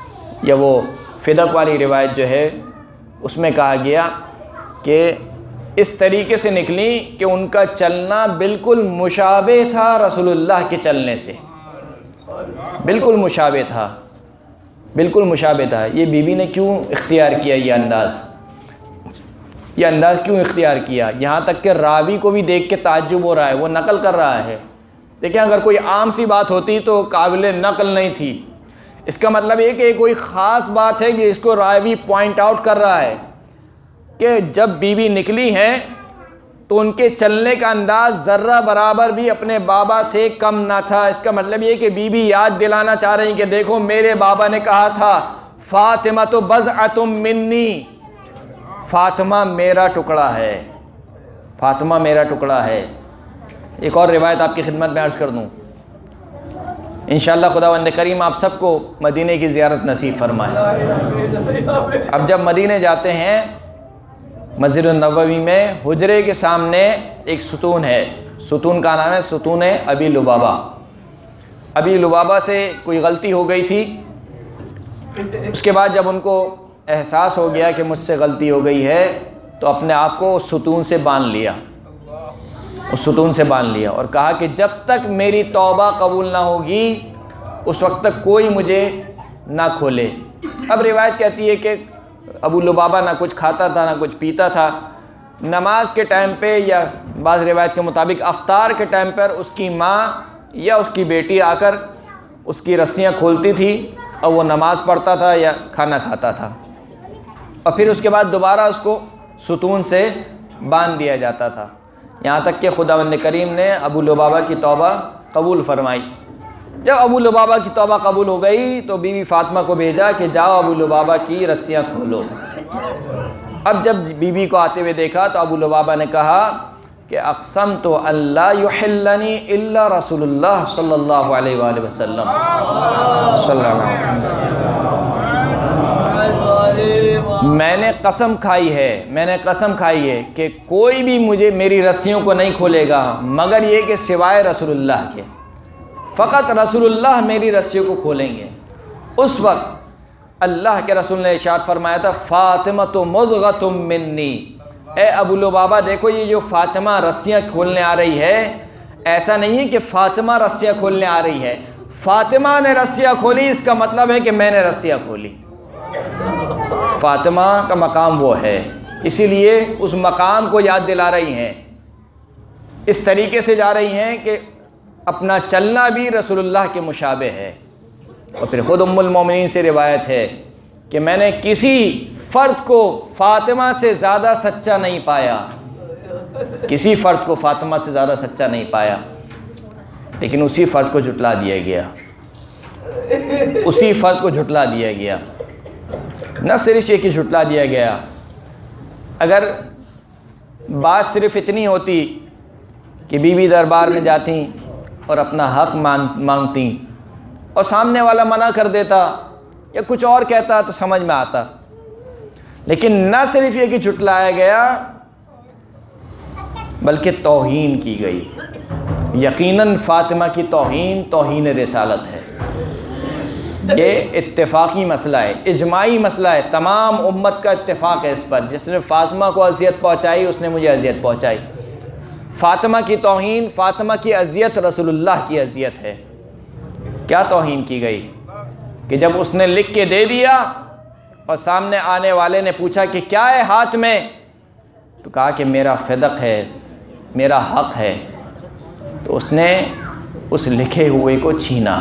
یا وہ فدق والی روایت جو ہے اس میں کہا گیا کہ اس طریقے سے نکلیں کہ ان کا چلنا بالکل مشابہ تھا رسول اللہ کے چلنے سے، بالکل مشابہ تھا، بالکل مشابہ تھا۔ یہ بی بی نے کیوں اختیار کیا یہ انداز کیوں اختیار کیا؟ یہاں تک کہ راوی کو بھی دیکھ کے تعجب ہو رہا ہے، وہ نقل کر رہا ہے۔ دیکھیں اگر کوئی عام سی بات ہوتی تو قابل نقل نہیں تھی، اس کا مطلب یہ کہ کوئی خاص بات ہے کہ اس کو راوی پوائنٹ آؤٹ کر رہا ہے کہ جب بی بی نکلی ہیں تو ان کے چلنے کا انداز ذرہ برابر بھی اپنے بابا سے کم نہ تھا۔ اس کا مطلب یہ کہ بی بی یاد دلانا چاہ رہی کہ دیکھو میرے بابا نے کہا تھا فاطمہ تو بضعۃ منی، فاطمہ میرا ٹکڑا ہے، فاطمہ میرا ٹکڑا ہے۔ ایک اور روایت آپ کی خدمت میں عرض کر دوں، انشاءاللہ خداوند کریم آپ سب کو مدینہ کی زیارت نصیب فرمائے۔ اب جب مدینہ جاتے ہیں مسجد النبوی میں حجرے کے سامنے ایک ستون ہے، ستون کا نام ہے ستون ابی لبابہ۔ ابی لبابہ سے کوئی غلطی ہو گئی تھی، اس کے بعد جب ان کو احساس ہو گیا کہ مجھ سے غلطی ہو گئی ہے تو اپنے آپ کو اس ستون سے باندھ لیا، اس ستون سے باندھ لیا اور کہا کہ جب تک میری توبہ قبول نہ ہوگی اس وقت تک کوئی مجھے نہ کھولے۔ اب روایت کہتی ہے کہ ابو لبابہ نہ کچھ کھاتا تھا نہ کچھ پیتا تھا، نماز کے ٹائم پہ یا بعض روایت کے مطابق افطار کے ٹائم پر اس کی ماں یا اس کی بیٹی آ کر اس کی رسیاں کھولتی تھی اور وہ نماز پڑھتا تھا یا کھانا کھاتا تھا، اور پھر اس کے بعد دوبارہ اس کو ستون سے باندھ دیا جاتا تھا، یہاں تک کہ خداوند کریم نے ابو لبابہ کی توبہ قبول فرمائی۔ جب ابو لبابہ کی توبہ قبول ہو گئی تو بی بی فاطمہ کو بھیجا کہ جاؤ ابو لبابہ کی رسیاں کھولو۔ اب جب بی بی کو آتے ہوئے دیکھا تو ابو لبابہ نے کہا کہ اقسمت ان لا یحلنی الا رسول اللہ صلی اللہ علیہ وآلہ وسلم صلی اللہ علیہ وسلم، میں نے قسم کھائی ہے کہ کوئی بھی مجھے میری رسیوں کو نہیں کھولے گا مگر یہ کہ سوائے رسول اللہ کے، فقط رسول اللہ میری رسیوں کو کھولیں گے۔ اس وقت اللہ کے رسول نے ارشاد فرمایا تھا فاطمہ مضغۃ منی، اے ابو لبابہ دیکھو یہ جو فاطمہ رسیاں کھولنے آ رہی ہے، ایسا نہیں ہے کہ فاطمہ رسیاں کھولنے آ رہی ہے، فاطمہ نے رسیاں کھولی، اس کا مطلب ہے کہ میں نے رسیاں کھولی۔ فاطمہ کا مقام وہ ہے، اسی لیے اس مقام کو یاد دلا رہی ہیں، اس طریقے سے جا رہی ہیں کہ اپنا چلنا بھی رسول اللہ کے مشابہ ہے۔ اور پھر خود ام المومنین سے روایت ہے کہ میں نے کسی فرد کو فاطمہ سے زیادہ سچا نہیں پایا، کسی فرد کو فاطمہ سے زیادہ سچا نہیں پایا، لیکن اسی فرد کو جھٹلا دیا گیا، اسی فرد کو جھٹلا دیا گیا۔ نہ صرف یہ کہ جھٹلا دیا گیا، اگر بات صرف اتنی ہوتی کہ بی بی دربار میں جاتی اور اپنا حق مانگتی اور سامنے والا منع کر دیتا یا کچھ اور کہتا تو سمجھ میں آتا، لیکن نہ صرف یہ کہ جھٹلایا گیا بلکہ توہین کی گئی۔ یقیناً فاطمہ کی توہین رسالت ہے، یہ اتفاقی مسئلہ ہے، اجماعی مسئلہ ہے، تمام امت کا اتفاق ہے اس پر، جس نے فاطمہ کو اذیت پہنچائی اس نے مجھے اذیت پہنچائی۔ فاطمہ کی توہین، فاطمہ کی اذیت رسول اللہ کی اذیت ہے۔ کیا توہین کی گئی کہ جب اس نے لکھ کے دے دیا اور سامنے آنے والے نے پوچھا کہ کیا ہے ہاتھ میں، تو کہا کہ میرا فدق ہے، میرا حق ہے، تو اس نے اس لکھے ہوئے کو چھینا،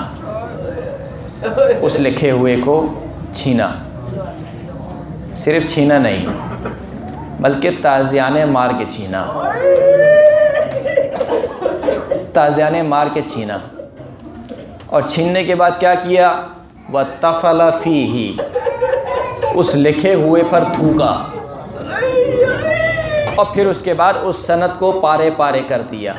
اس لکھے ہوئے کو چھینا، صرف چھینا نہیں بلکہ تازیانے مار کے چھینا، تازیانے مار کے چھینا، اور چھیننے کے بعد کیا کیا؟ وَتَفَلَ فِيهِ، اس لکھے ہوئے پر تھوکا، اور پھر اس کے بعد اس سند کو پارے پارے کر دیا۔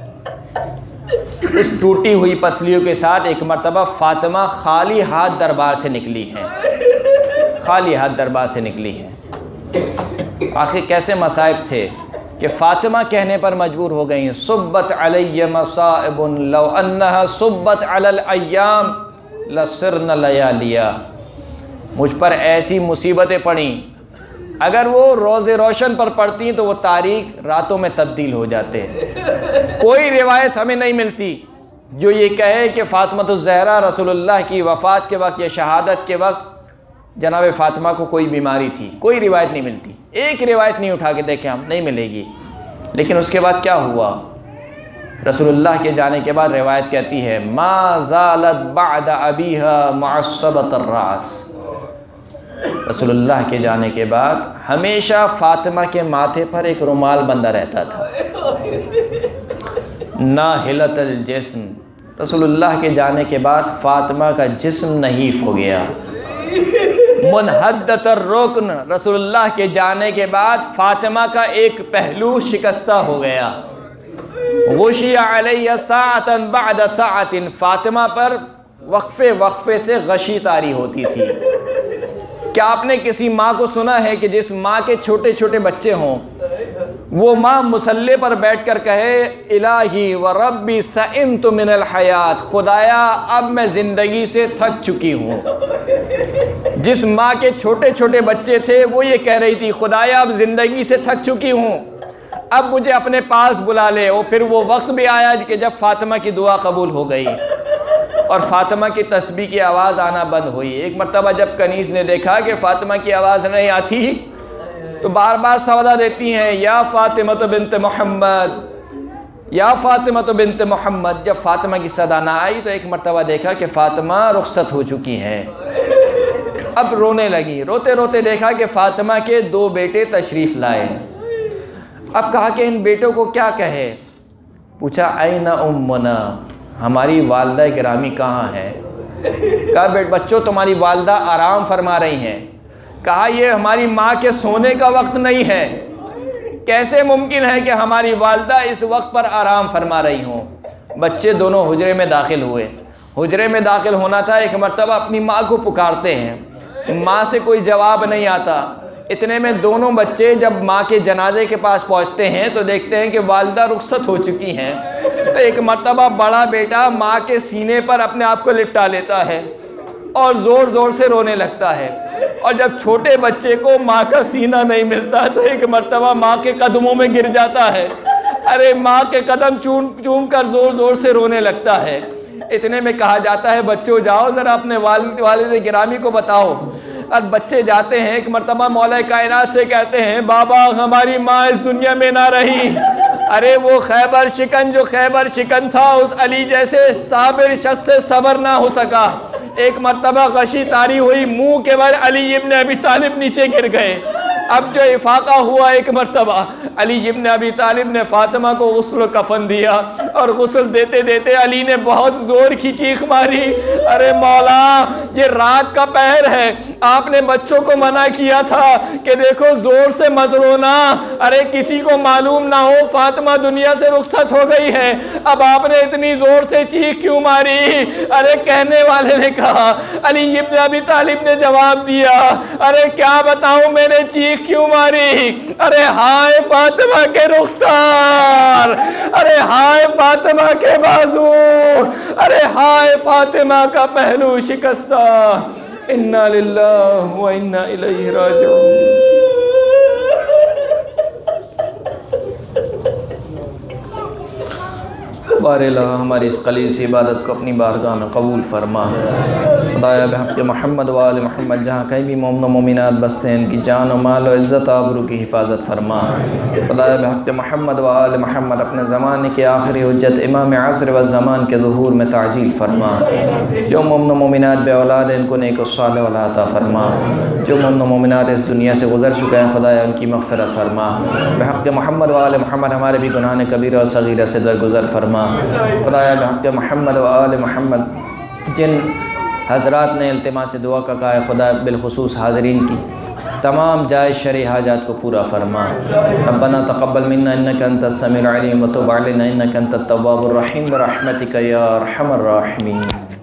اس ٹوٹی ہوئی پسلیوں کے ساتھ ایک مرتبہ فاطمہ خالی ہاتھ دربار سے نکلی ہیں، خالی ہاتھ دربار سے نکلی ہیں۔ آخر کیسے مصائب تھے کہ فاطمہ کہنے پر مجبور ہو گئی ہیں، صبت علی مصائب لو انہا صبت علی الایام لسرن لیالیا، مجھ پر ایسی مصیبتیں پڑیں اگر وہ روز روشن پر پڑھتی تو وہ تاریخ راتوں میں تبدیل ہو جاتے ہیں۔ کوئی روایت ہمیں نہیں ملتی جو یہ کہے کہ فاطمہ الزہرا رسول اللہ کی وفات کے وقت یا شہادت کے وقت جناب فاطمہ کو کوئی بیماری تھی، کوئی روایت نہیں ملتی۔ ایک روایت نہیں اٹھا کے دیکھیں ہم، نہیں ملے گی۔ لیکن اس کے بعد کیا ہوا؟ رسول اللہ کے جانے کے بعد روایت کہتی ہے ما زالت بعد ابیہا معصبۃ الراس، رسول اللہ کے جانے کے بعد ہمیشہ فاطمہ کے ماتھے پر ایک رومال بندہ رہتا تھا، ناہلت الجسم، رسول اللہ کے جانے کے بعد فاطمہ کا جسم نحیف ہو گیا، منحدت الرکن، رسول اللہ کے جانے کے بعد فاطمہ کا ایک پہلو شکستہ ہو گیا، غشی علیہ ساعتا بعد ساعت، فاطمہ پر وقفے سے غشی طاری ہوتی تھی۔ کیا آپ نے کسی ماں کو سنا ہے کہ جس ماں کے چھوٹے چھوٹے بچے ہوں وہ ماں مصلی پر بیٹھ کر کہے الہی و ربی سئمت من الحیات، خدایا اب میں زندگی سے تھک چکی ہوں؟ جس ماں کے چھوٹے چھوٹے بچے تھے وہ یہ کہہ رہی تھی خدایا اب زندگی سے تھک چکی ہوں، اب مجھے اپنے پاس بلا لے۔ اور پھر وہ وقت بھی آیا کہ جب فاطمہ کی دعا قبول ہو گئی اور فاطمہ کی تسبیح کی آواز آنا بند ہوئی۔ ایک مرتبہ جب کنیز نے دیکھا کہ فاطمہ کی آواز نہیں آتی تو بار بار سودا دیتی ہیں یا فاطمہ بنت محمد، یا فاطمہ بنت محمد۔ جب فاطمہ کی صدا نہ آئی تو ایک مرتبہ دیکھا کہ فاطمہ رخصت ہو چکی ہیں، اب رونے لگی، روتے روتے دیکھا کہ فاطمہ کے 2 بیٹے تشریف لائے۔ اب کہا کہ ان بیٹوں کو کیا کہے؟ پوچھا این امنا، ہماری والدہ گرامی کہاں ہے؟ کہا بچوں تمہاری والدہ آرام فرما رہی ہیں۔ کہا یہ ہماری ماں کے سونے کا وقت نہیں ہے، کیسے ممکن ہے کہ ہماری والدہ اس وقت پر آرام فرما رہی ہوں؟ بچے دونوں حجرے میں داخل ہوئے، حجرے میں داخل ہونا تھا، ایک مرتبہ اپنی ماں کو پکارتے ہیں، ماں سے کوئی جواب نہیں آتا۔ اتنے میں دونوں بچے جب ماں کے جنازے کے پاس پہنچتے ہیں تو دیکھتے ہیں کہ والدہ رخصت ہو چکی ہیں۔ تو ایک مرتبہ بڑا بیٹا ماں کے سینے پر اپنے آپ کو لپٹا لیتا ہے اور زور زور سے رونے لگتا ہے، اور جب چھوٹے بچے کو ماں کا سینہ نہیں ملتا تو ایک مرتبہ ماں کے قدموں میں گر جاتا ہے، ارے ماں کے قدم چوم کر زور زور سے رونے لگتا ہے۔ اتنے میں کہا جاتا ہے بچوں جاؤ ذرا اپنے والد گرامی کو بتاؤ۔ اور بچے جاتے ہیں، ایک مرتبہ مولا کائنات سے کہتے ہیں بابا ہماری ماں اس دنیا میں نہ رہی، ارے وہ خیبر شکن جو خیبر شکن تھا اس علی جیسے صابر شخص سے صبر نہ ہو سکا۔ ایک مرتبہ غشی طاری ہوئی، منہ کے بل علی ابن ابی طالب نیچے گر گئے۔ اب جو افاقہ ہوا، ایک مرتبہ علی ابن ابی طالب نے فاطمہ کو غسل و کفن دیا، اور غسل دیتے دیتے علی نے بہت زور کی چیخ ماری، ارے مولا یہ رات کا پہر ہے، آپ نے بچوں کو منع کیا تھا کہ دیکھو زور سے مت رونا، ارے کسی کو معلوم نہ ہو فاطمہ دنیا سے رخصت ہو گئی ہے، اب آپ نے اتنی زور سے چیخ کیوں ماری؟ ارے کہنے والے نے کہا، علی ابن ابی طالب نے جواب دیا، ارے کیا بتاؤں میں نے چیخ کیوں ماری؟ ارے ہائے فاطمہ کے رخسار، ارے ہائے فاطمہ کے بازو، ارے ہائے فاطمہ کا پہلو شکستہ، انا للہ و انا الیہ راجعون۔ بار الہ ہماری اس قلیل سی عبادت کو اپنی بارگاہ میں قبول فرما۔ خدایا بحق محمد و آل محمد جہاں کہیں بھی مومن و مومنات بستے ہیں ان کی جان و مال و عزت آبرو کی حفاظت فرما۔ خدایا بحق محمد و آل محمد اپنے زمانے کے آخری حجت امام عصر و زمان کے ظہور میں تعجیل فرما۔ جو مومن و مومنات بے اولاد ہیں ان کو نیک و صالح اولاد عطا فرما۔ جو مومن و مومنات اس دنیا سے گزر چکے ہیں خدایا ان کی مغفرت فرما۔ بحق محمد و آل محمد ہمارے بھی گناہ کبیرہ اور صغیرہ سے درگزر فرما۔ خدایا بحق محمد و آل محمد جن حضرات نے التماس دعا کا کہا ہے خدا بالخصوص حاضرین کی تمام جائز شرعی حاجات کو پورا فرما۔ ربنا تقبل منا انک انت السمیع العلیم وتب علینا انک انت التواب الرحیم برحمتک یا ارحم الراحمین۔